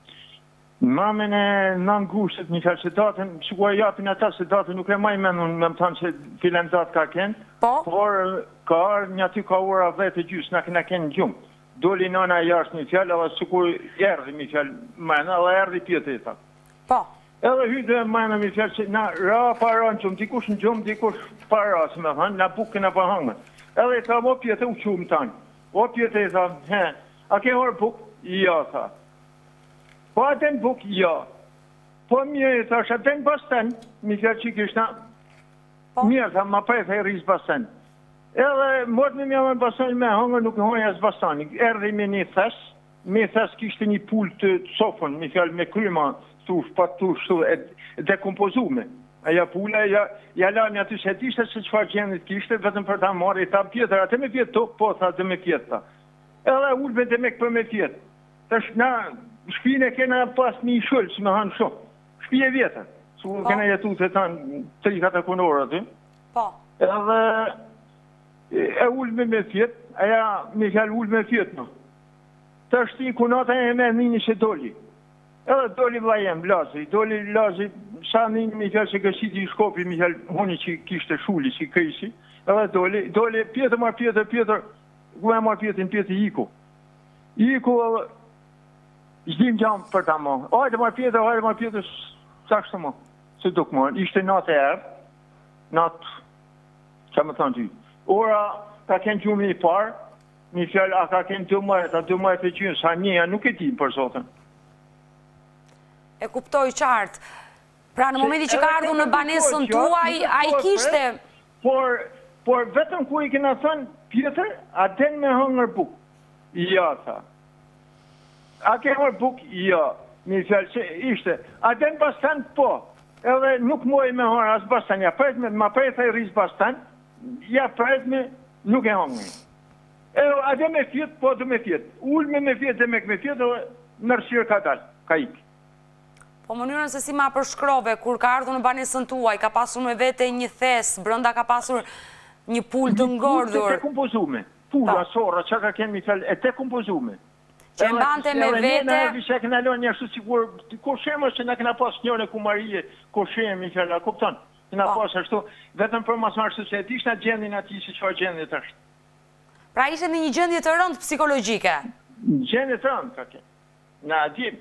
Mamën e 9 gushtit, një fjalë se datën, shikuar japin ata se datën nuk e maj mendun, më thonë se filan datë ka kënë. Por ka ardhur aty ka ora 10:30 na kena kënë gjumë. Doli nana jashtë një fjalë, edhe sikur erdhi një fjalë mëna, edhe erdhi Pietri tha. Po. Edhe hyrë mëna një fjalë se na ra para në gjumë, dikush në gjumë, dikush para, si më thënë, na bukën apo hangën. Edhe tha, o Pietri u qumë tanë. O Pietri tha, a ke orë bukë? Ja, tha. Po aten bukë? Ja. Po mirë, thash, aten basten, një fjalë që kishna. Mirë, tha, ma prej thej rrisë basten. Edhe mërë me mjë me basen me hangër nuk hojnë as basani. Erdhi me një thes kishte një pull të sofën, një fjallë me kryma, tush, pa tush, dekompozume. Aja pulla, ja la një aty se tishte se qëfar gjendit kishte, vetëm për ta marrë, i ta Pjetër, atë me pjetë tokë, po, tha, dhe me pjetë, tha. Edhe ullë me dhe me këpër me pjetë. Tash na, shpine kena pas një shullë, si me hanë shumë. Shpije vjetër, su kena jetu të tanë 3-4 konorë aty. Po. Edhe e ullë me fjetë, aja me fjallë ullë me fjetë në. Të është ti kunata e me një që doli. Edhe doli vlajem, lazi, doli lazi, sa një me fjallë që gësiti i shkopi, me fjallë honi që kishte shulli, që këjsi. Edhe doli, Pjetër, ku e marë Pjetër Iko. Iko, zdim gjamë për ta ma. Hajde marë Pjetër, sa kështë ma, se duk marë. Ishte natë e erë, natë, që më thonë ty. Ora, ka kënë gjumë i parë, një fjallë, a ka kënë 2 majtë, a 2 majtë e gjynë, sa një, nuk e tim për zotën. E kuptoj qartë. Pra në momenti që ka ardhur në banesën tuaj, a i kishte... Por vetëm ku i kena thënë, Pjetër, a den me hëngër buk? Ja, tha. A ke hëngër buk? Ja. Një fjallë, që ishte. A den bastan? Po. Edhe nuk moj me hëngër as bastan, ja prejt ma prejt e rrisë bastan, ja prejt me nuk e hongë. A dhe me fjetë, po dhe me fjetë. Ullë me fjetë dhe me fjetë, dhe nërshirë ka dalë, ka ikë. Po mënyrën se si ma përshkrove, kur ka ardhur në banesën tuaj, ka pasur me vete një thes, brënda ka pasur një pull të ngordhur. Pull të kompozume. Pulla, sora, që ka kemi fel, e te kompozume. Që mbante me vete... Në vishe këna lonë një ashtu sigur, koshemës që në këna pas njëre kumarije, koshemi, fjalla, kupton. Këna pas ashtu, vetëm për mas marë se ti ishte gjendin ati që qëfar gjendit është. Pra ishte në një gjendje të rëndë psikologjike? Gjendje të rëndë, ka ke. Në adim.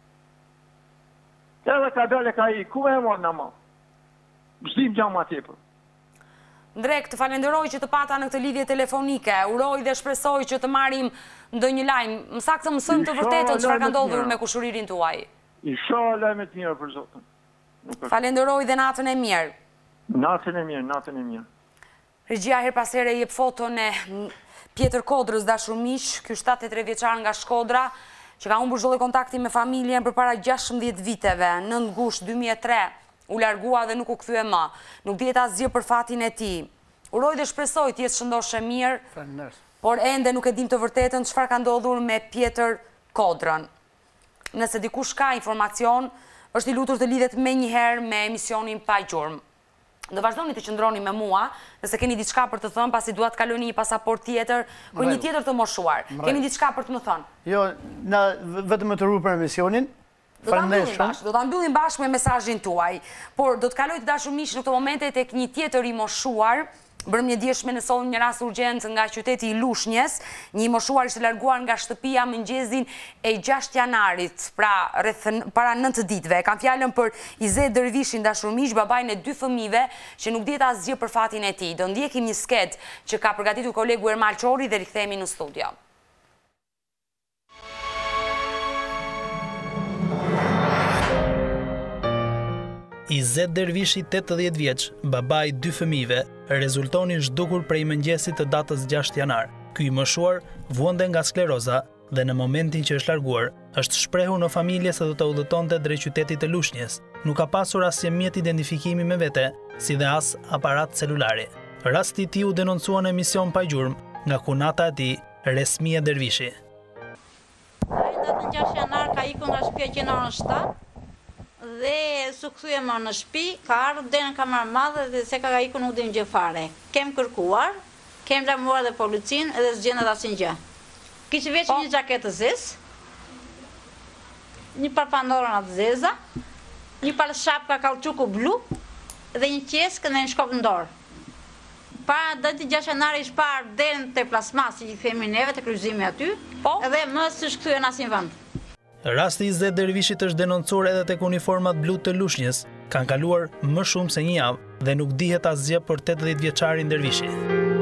Edhe ka dole ka i, ku e morë në ma? Zdim gjama tepër. Ndrek, të falenderoj që të pata në këtë lidhje telefonike, uroj dhe shpresoj që të marim ndë një lajmë, më saktë mësojmë të vërtetën çfarë ka ndodhur me kushuririn tuaj. Isha lajmet mirë për zotën. Falenderoj dhe natën e mirë. Natën e mirë. Regjia her pas here jep foton e Pjetër Kodrës, dashur miq, ky 73 vjeçar nga Shkodra, që ka humbur çdo lloj kontakti me familjen përpara 16 viteve, 9 gusht 2003, u largua dhe nuk u kthye më. Nuk dihet asgjë për fatin e tij. Uroj dhe shpresoj të jetë shëndoshë mirë, por ende nuk e dim të vërtetën çfarë ka ndodhur me Pjetër Kodrën. Nëse dikush ka informacion, është i lutur të lidhet menjëherë me emisionin Pa Gjurmë. Do vazhdoni të qëndroni me mua, nëse keni diçka për të thënë, pasi dua të kaloni një pasaport tjetër, për një tjetër të moshuar. Keni diçka për të më thënë? Jo, na vetëm të ruaj për emisionin. Do ta mbyllim bashkë me mesazhin tuaj. Por do të kaloj të dashur miq në këtë momente tek një tjetër i moshuar. Bërëm një djeshme në solën një rast urgjencë nga qyteti i Lushnjës. Një i moshuar ishte larguar nga shtëpia mëngjezin e 6 janarit, pra para 9 ditëve. Kam fjalën për Izet Dervishin, dashur miq, babain e 2 fëmijëve, që nuk dihet asgjë për fatin e tij. Do ndjekim një sket që ka përgatitur kolegu Ermal Çori dhe rikthehemi në studio. Izet Dervishi, 80 vjeç, babai 2 fëmijëve, rezultoni zhdukur prej mëngjesit të datës 6 janar. Ky i moshuar vuante nga skleroza dhe në momentin që është larguar, është shprehur në familje se do të udhëtonte drejt qytetit të Lushnjës. Nuk ka pasur asnjë mjet identifikimi me vete, si dhe as aparat celulari. Rasti i tij u denoncua në emision Pa Gjurmë nga kunata e tij, Resmia Dervishi. Datën 6 janar ka ikur nga shtëpia që në orën 7. Dhe su kthye më në shtëpi, ka ardhur deri në kamerën madhe dhe se ka ikur nuk dim gjë fare. Kem kërkuar, kem lajmëruar dhe policinë edhe s'gjendet asnjë gjë. Kishte veç një xhaketë të zezë, një par pandorona të zeza, një par shapka kauçuku blu dhe një qeskë dhe një shkop në dorë. Para datë 6 janari ishte parë deri te plasmas, si i themi neve, te kryqëzimi aty, edhe më s'është kthyer në asnjë vend. Rasti i Izet Dervishit është denoncuar edhe tek uniformat blu të Lushnjës. Kanë kaluar më shumë se një javë dhe nuk dihet asgjë për 80 vjeçarin Dervishi.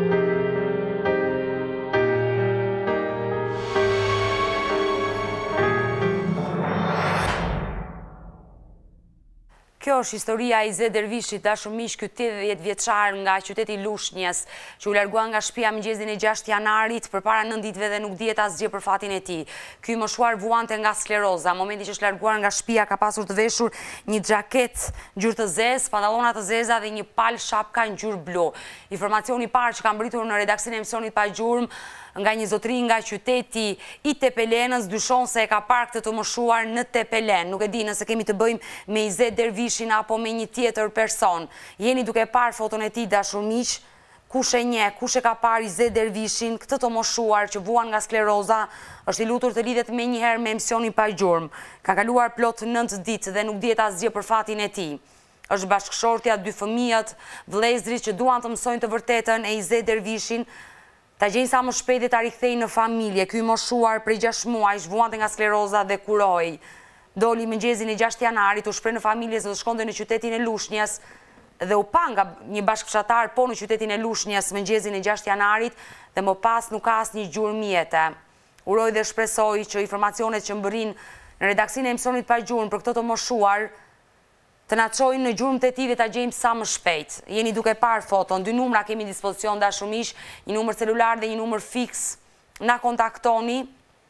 Kjo është historia e Izet Dervishit, dashur miq, ky 80 vjeçar nga qyteti i Lushnjës, që u largua nga shtëpia mëngjesin e 6 janarit përpara 9 ditëve dhe nuk dihet asgjë për fatin e tij. Ky moshuar vuante nga skleroza. Momenti që është larguar nga shtëpia ka pasur të veshur një xhaketë ngjyrë të zezë, pantallona të zeza dhe një pal shapka ngjyrë blu. Informacioni i parë që ka mbritur në redaksin e emisionit Pa Gjurmë nga një zotëri nga qyteti i Tepelenës dyshon se e ka parë këtë të moshuar në Tepelen. Nuk e di nëse kemi të bëjmë me Izet Dervishin apo me një tjetër person. Jeni duke parë foton e tij, dashur miq, kush e njeh, kush e ka parë Izet Dervishin, këtë të moshuar që vuan nga skleroza, është i lutur të lidhet menjëherë me emisionin Pa Gjurmë. Ka kaluar plot 9 ditë dhe nuk dihet asgjë për fatin e tij. Është bashkëshortja, 2 fëmijët, vëllezërit që duan të mësojnë të vërtetën e Izet Dervishin, ta gjejnë sa më shpejt dhe ta rikthejnë në familje. Ky i moshuar prej 6 muajsh vuante nga skleroza dhe kuroi. Doli mëngjesin e 6 janarit, u shpreh në familje se do shkonte në qytetin e Lushnjës dhe u pa nga një bashkëfshatar po në qytetin e Lushnjës mëngjesin e 6 janarit dhe më pas nuk ka asnjë gjurmë mjete. Uroj dhe shpresoj që informacionet që mbërrin në redaksinë e emisionit Pa Gjurmë për këtë të moshuar të na çojnë në gjurmët e tij dhe ta gjejmë sa më shpejt. Jeni duke parë foton, 2 numra kemi në dispozicion, dashur miq, një numër celular dhe një numër fiks. Na kontaktoni.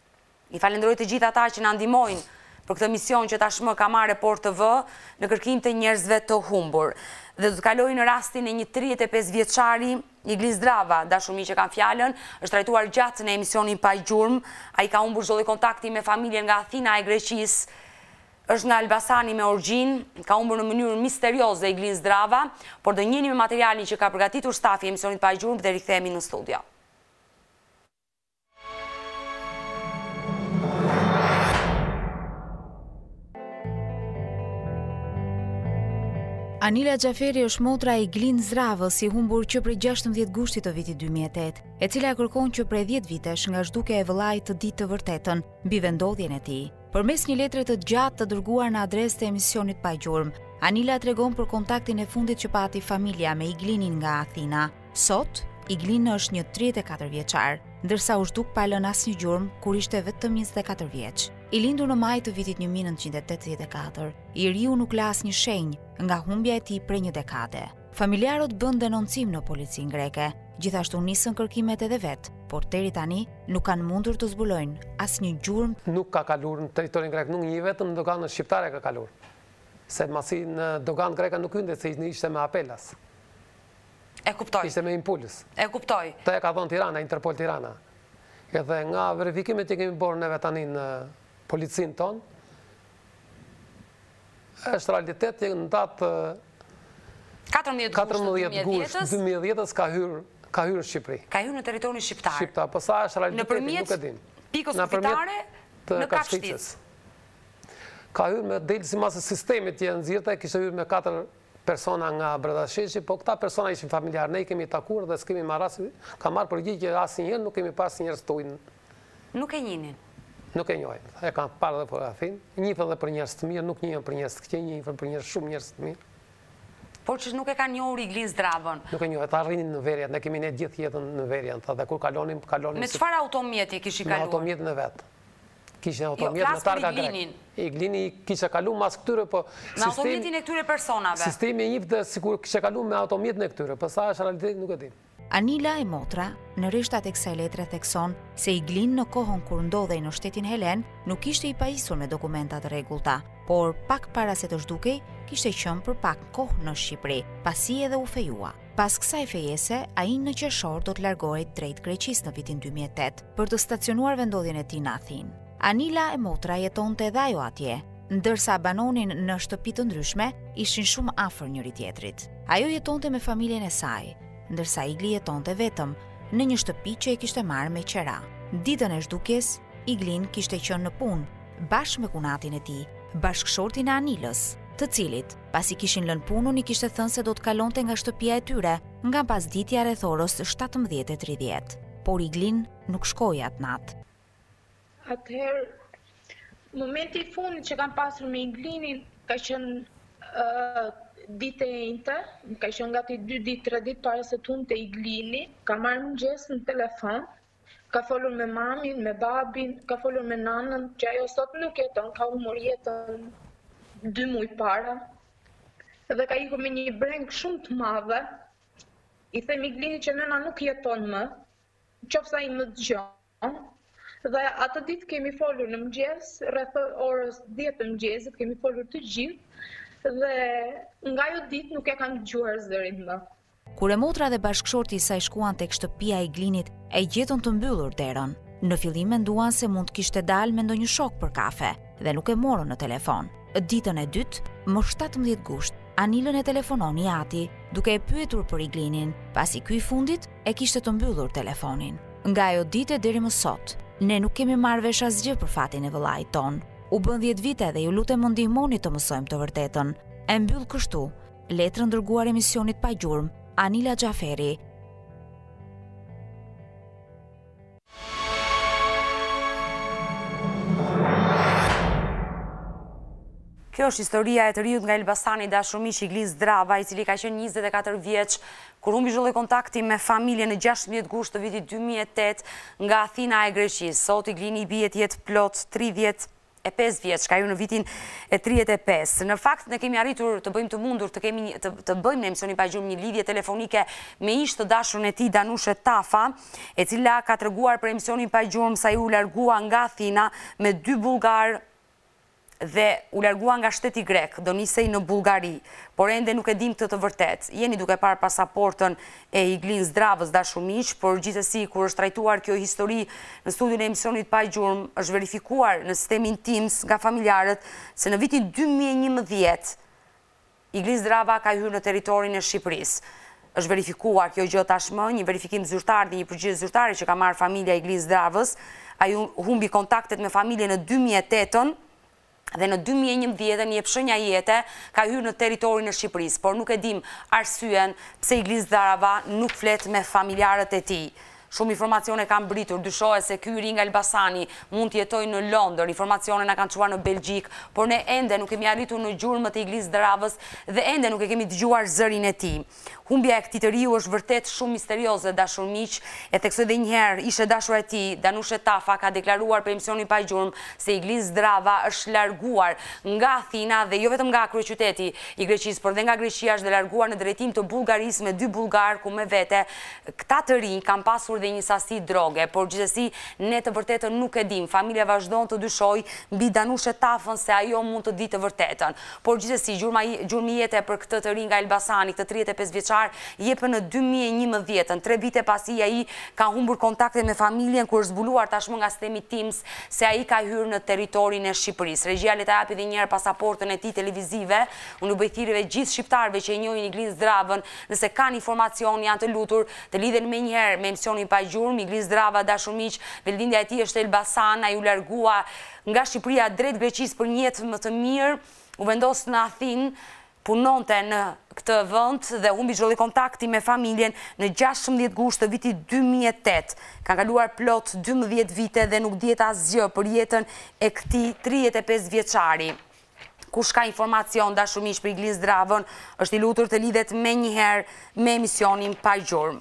I falenderoj të gjithë ata që na ndihmojnë për këtë mision që tashmë ka marrë Report TV në kërkim të njerëzve të humbur. Dhe do të kaloj në rastin e një 35 vjeçari i Glizdrava, dashur miq që kanë fjalën, është trajtuar gjatë në emisionin Pa Gjurmë. Ai ka humbur çdo lloj kontakti me familjen nga Athina e Greqisë. Është nga Elbasani me origjinë, ka humbur në mënyrë misterioze i Glizdrava, por do njihni me materialin që ka përgatitur stafi i emisionit Pa Gjurmë dhe rikthehemi në studio. Anila Xhaferi është motra e Iglin Zdravës, i humbur që prej 16 gushtit të vitit 2008, e cila kërkon që prej 10 vitesh nga zhdukja e vëllait të ditë të vërtetën mbi vendodhjen e tij. Përmes një letre të gjatë të dërguar në adresë të emisionit Pa Gjurmë, Anila tregon për kontaktin e fundit që pati familja me Iglinin nga Athina. Sot, Iglin është një 34 vjeçar, ndërsa u zhduk pa lënë asnjë gjurmë kur ishte vetëm 24 vjeç. I lindur në maj të vitit 1984, i riu nuk la asnjë shenjë nga humbja e tij prej një dekade. Familjarët bën denoncim në policinë greke. Gjithashtu nisën kërkimet edhe vetë, por deri tani nuk kanë mundur të zbulojnë asnjë gjurmë. Nuk ka kalur në territorin grek, nuk një vetëm në doganën shqiptare ka kalur. Se masi në doganë greka nuk hynte se ishte me apelas. E kuptoj. Ishte me impuls. E kuptoj. Të e ka thonë Tirana, Interpol Tirana. Edhe nga verifikimet që kemi borë neve tani në policinë tonë, është realitet që në datë 14 gusht 2010 ka hyrë në Shqipëri. Ka hyrë në teritorin shqiptar. Shqiptar, po sa është realiteti, nuk e dim. Nëpërmjet pikës kufitare në Kafshticës. Ka hyrë me delësi masë sistemit që nëzirte, kishtë hyrë me 4 persona nga Bredasheshi, po këta persona ishin familjarë. Ne i kemi takur dhe s'kemi marrë, ka marrë përgjigje që asë njërë nuk kemi pas njërës të ujnë. Nuk e njinin? Nuk e njojnë. E kanë parë dhe fotografin. Njifën dhe për njërës të mirë, nuk njifën për njërës të këqenj, njifën për njërës shumë njërës të mirë. Por që nuk e ka njohur Iglin Zdravën? Nuk e njohur, ta rrinin në verjet, ne kemi ne gjithë jetën në verjet, dhe kur kalonim... Me çfarë automjeti kishi kaluar? Me automjetin e vetë. Kishe automjet në targa grek. Iglini kishe kalu mas këtyre, po... Me automjetin e këtyre personave? Sistemi e njifë dhe sikur kishe kalu me automjetin e këtyre, për sa është realitet nuk e dim. Anila e motra, në rishtat e kësaj letre thekson se Iglin në kohën kur ndodhej në shtetin Helen nuk ishte i pajisur me dokumentat rregullta, por pak para se të zhdukej, kishte qenë për pak kohë në Shqipëri, pasi edhe u fejua. Pas kësaj fejese, ai në qershor do të largohej drejt Greqisë në vitin 2008 për të stacionuar vendodhjen e tij në Athinë. Anila e motra jetonte edhe ajo atje, ndërsa banonin në shtëpi të ndryshme ishin shumë afër njëri tjetrit. Ajo jetonte me familjen e saj, ndërsa Igli jetonte vetëm në një shtëpi që e kishte marrë me qera. Ditën e zhdukjes, Iglin kishte qenë në punë bashkë me kunatin e tij, bashkëshortin e Anilës, të cilit, pasi kishin lënë punën, i kishte thënë se do të kalonte nga shtëpia e tyre nga pasditja rreth orës 17:30. Por Iglin nuk shkoi atë natë. Atëherë, momenti i fundit që kam pasur me Iglinin ka qenë ditë e njëjtë, ka qenë gati 2 ditë, 3 ditë para se të humte Iglini, ka marrë mëngjes në telefon, ka folur me mamin, me babin, ka folur me nanën, që ajo sot nuk jeton, ka humur jetën 2 muaj para. Dhe ka ikur me një breng shumë të madhe. I them Iglinit që nëna nuk jeton më, qofsa i më dëgjon. Dhe atë ditë kemi folur në mëngjes, rreth orës 10 të mëngjesit, kemi folur të gjithë, dhe nga ajo ditë nuk e kam dëgjuar zërin më. Kur e motra dhe bashkëshorti i saj shkuan tek shtëpia e Iglinit, e gjetën të mbyllur derën. Në fillim menduan se mund të kishte dalë me ndonjë shok për kafe dhe nuk e morën në telefon. Ditën e dytë, më 17 gusht, Anilën e telefononi ati, duke e pyetur për Iglinin, pasi ky i fundit e kishte të mbyllur telefonin. Nga ajo ditë deri më sot, ne nuk kemi marrë vesh asgjë për fatin e vëllait ton. U bën 10 vite dhe ju lutem më ndihmoni të mësojmë të vërtetën. E mbyll kështu letrën dërguar emisionit pa gjurmë, Anila Xhaferi. Kjo është historia e të riut nga Elbasani, dashumish Igli Zdrava, i cili ka qenë 24 vjeç, kur humbi çdo kontakti me familjen në 16 gusht të vitit 2008 nga Athina e Greqisë. Sot Iglini i bie të jetë plot 35 vjeç, ka hyrë në vitin e 35. Në fakt ne kemi arritur të bëjmë të mundur të bëjmë në emisionin pa gjurmë një lidhje telefonike me ish të dashurën e tij Danushe Tafa, e cila ka treguar për emisionin pa gjurmë sa i u largua nga Athina me 2 bullgar dhe u largua nga shteti grek, do nisej në Bullgari, por ende nuk e dim këtë të vërtet. Jeni duke parë pasaportën e Iglin Zdravës, dashumiq, por gjithsesi kur është trajtuar kjo histori në studion e emisionit pa gjurmë, është verifikuar në sistemin Teams nga familjarët se në vitin 2011 Iglin Zdrava ka hyrë në territorin e Shqipërisë. Është verifikuar kjo gjë tashmë, një verifikim zyrtar dhe një përgjigje zyrtare që ka marrë familja e Iglin Zdravës. Ai humbi kontaktet me familjen në 2008 dhe në 2011 një pshënja jete ka hyrë në territorin e Shqipërisë, por nuk e dim arsyen pse Igli Zdrava nuk flet me familjarët e tij. shumë informacione kanë britur, dyshohet se ky ri nga Elbasani mund të jetojë në Londër, informacione na kanë çuar në Belgjik, por ne ende nuk kemi arritur në gjurmët e Iglisë Dravës dhe ende nuk e kemi dëgjuar zërin e tij. Humbja e këtij të riu është vërtet shumë misterioze, dashur miq, e theksoj edhe një herë, ishte dashura e tij, Danushe Tafa, ka deklaruar për emisionin Pa Gjurmë se Iglisë Drava është larguar nga Athina dhe jo vetëm nga kryeqyteti i Greqisë, por dhe nga Greqia është larguar në drejtim të Bullgarisë me 2 bullgar ku me vete këta të rinj kanë pasur dhe një sasi droge, por gjithsesi ne të vërtetën nuk e dim. Familja vazhdon të dyshoj mbi Danushe Tafën se ajo mund të di të vërtetën. Por gjithsesi gjurmë jete për këtë të rinj nga Elbasani, këtë 35 vjeçar jepën në 2011, 3 vite pasi ai ka humbur kontakte me familjen kur është zbuluar tashmë nga sistemi Teams se ai ka hyrë në territorin e Shqipërisë. Regjia le ta japi edhe një herë pasaportën e tij televizive. Unë u bëj thirrje gjithë shqiptarëve që e njohin Iglisë Dravën, nëse kanë informacion janë të lutur të lidhen me një herë me emisionin Pa Gjurmë. Iglisë Drava, dashur miq, velindja e tij është Elbasan, ai u largua nga Shqipëria drejt Greqisë për një jetë më të mirë, u vendos në Athinë, punonte në këtë vend dhe humbi çdo kontakti me familjen në 16 gusht të vitit 2008. Ka kaluar plot 12 vite dhe nuk dihet asgjë për jetën e këtij 35 vjeçari. Kush ka informacion, dashur miq, për Iglisë Dravën, është i lutur të lidhet menjëherë me emisionin Pa Gjurmë.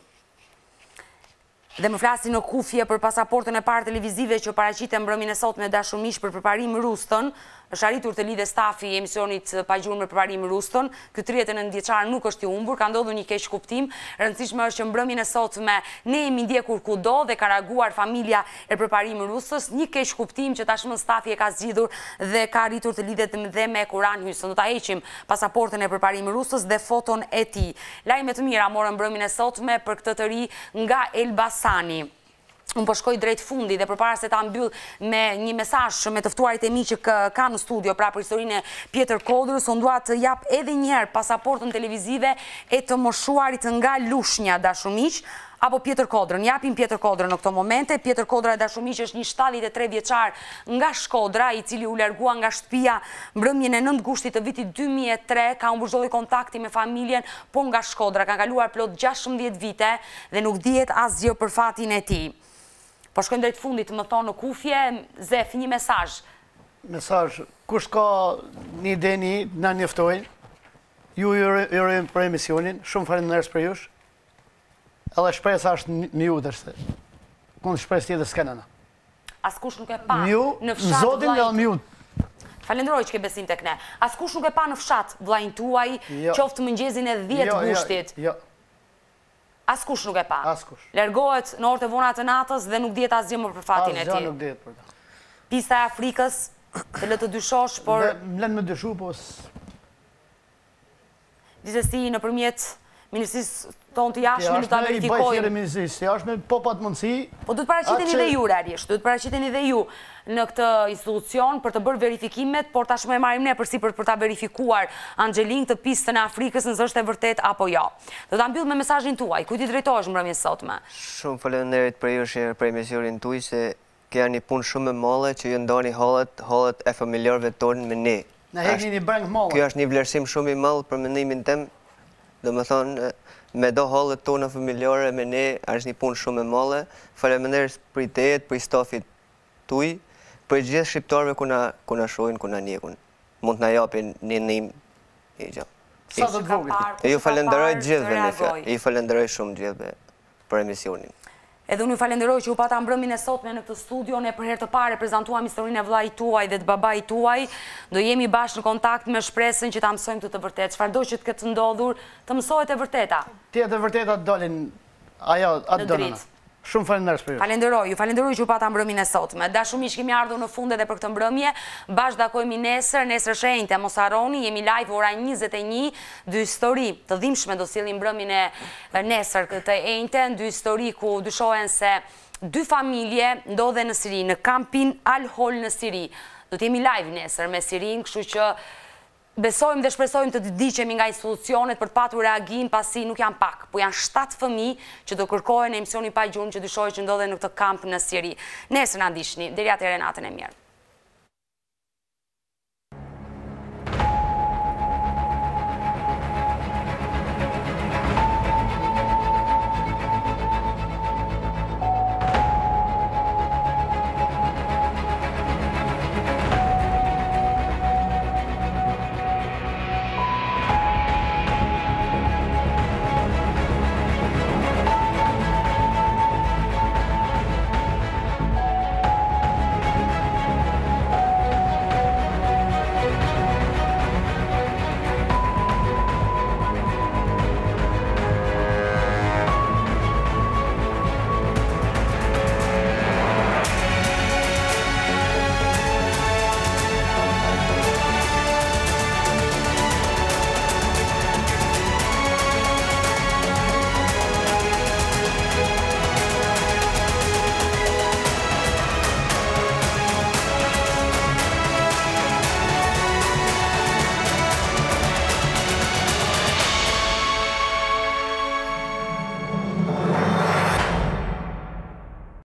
Dhe më flasin në kufje për pasaportën e parë televizive që paraqitet mbrëmjen e sotme, dashur miq, për përparim Rustën. Është arritur të lidhe stafi i emisionit Pa Gjurmë me përparim Rustën. Ky 39 vjeçar nuk është i humbur, ka ndodhur një keq kuptim. Rëndësishme është që mbrëmjen e sotme ne jemi ndjekur kudo dhe ka reaguar familja e përparim Rustës, një keq kuptim që tashmë stafi e ka zgjidhur dhe ka arritur të lidhet dhe me Kuran Hyson. Do ta heqim pasaportën e përparim Rustës dhe foton e tij. Lajme të mira morën mbrëmjen e sotme për këtë të ri nga Elbasani. Unë po shkoj drejt fundi dhe përpara se ta mbyll me një mesazh me të ftuarit e mi që ka në studio pra për historinë e Pjetër Kodrës, unë dua të jap edhe një herë pasaportën televizive e të moshuarit nga Lushnja, dashur miq, apo Pjetër Kodrën. Japim Pjetër Kodrën në këto momente. Pjetër Kodra, dashur miq, është një 73 vjeçar nga Shkodra, i cili u largua nga shtëpia mbrëmjen e 9 gushtit të vitit 2003, ka humbur çdo kontakti me familjen, po nga Shkodra ka kaluar plot 16 vite dhe nuk dihet asgjë për fatin e tij. Po shkojmë drejt fundit, më thonë në kufje, Zef, një mesazh. Mesazh, kush ka një deni, na njoftojnë, ju urojmë për emisionin, shumë faleminderit për jush, edhe shpresa është mju dërse, kënë shpresë tjetër s'kenana. Askush nuk e pa në fshat Zotin dhe mju. Falenderoj që ke besim tek ne. Askush nuk e pa në fshat vllajin tuaj, qoftë mëngjesin e 10 gushtit. Jo. Askush nuk e pa. Askush. Largohet në orët e vona të natës dhe nuk dihet asgjë më për fatin e tij. Asgjë nuk dihet për ta. Pista e Afrikës, të lë të dyshosh, por lën me dyshu, po gjithsesi nëpërmjet Ministrisë tonë të jashtme do ta verifikojmë. Ministrisë të jashtme, po pat mundësi. Po duhet paraqiteni dhe ju realisht, duhet paraqiteni dhe ju në këtë institucion për të bërë verifikimet, por tashmë e marrim ne përsipër për ta verifikuar Anxhelin këtë pistën e Afrikës nëse është e vërtet apo jo. Do ta mbyll me mesazhin tuaj. Kujt i drejtohesh mbrëmjes sotme? Shumë faleminderit për ju për emisionin tuaj se ke një punë shumë e madhe që ju ndoni hallet e familjarëve tonë me ne. Na heqni një breng malli. Ky është një vlerësim shumë i madh për mendimin tim. Domethënë me do hallet tona familjare me ne është një punë shumë e madhe. Faleminderit për idetë, për stafit tuaj, për gjithë shqiptarëve ku na shohin, ku na ndjekun. Mund të na japin një ndihmë e gjë. Sa do të vogël. Ju falenderoj gjithëve në fjalë. Ju falenderoj shumë gjithëve për emisionin. Edhe unë ju falenderoj që u pata mbrëmjen e sotme në këtë studio. Ne për herë të parë prezantuam historinë e vllait tuaj dhe të babait tuaj. Do jemi bashkë në kontakt me shpresën që ta mësojmë të vërtetë. Çfarëdo që të ketë ndodhur, të mësohet e vërteta. Të vërteta dalin ajo atë donën. Shumë falenderoj për ju. Ju falenderoj që u pata mbrëmjen e sotme. Dashur miq, kemi ardhur në fund edhe për këtë mbrëmje. Bashkë takohemi nesër shenjtë, mos harroni, jemi live ora 21, dy histori të dhimbshme do sjellim mbrëmjen e nesër këtë enjte, dy histori ku dyshohen se dy familje ndodhen në Siri, në kampin Al Hol në Siri. Do të jemi live nesër me Sirin, kështu që besojmë dhe shpresojmë të diqemi nga institucionet për të patur reagim pasi nuk janë pak, po janë 7 fëmijë që do kërkohen në emisionin Pa Gjurmë që dyshohet që ndodhen në këtë kamp në Siri. Nesër na ndiqni, deri atëherë natën e mirë.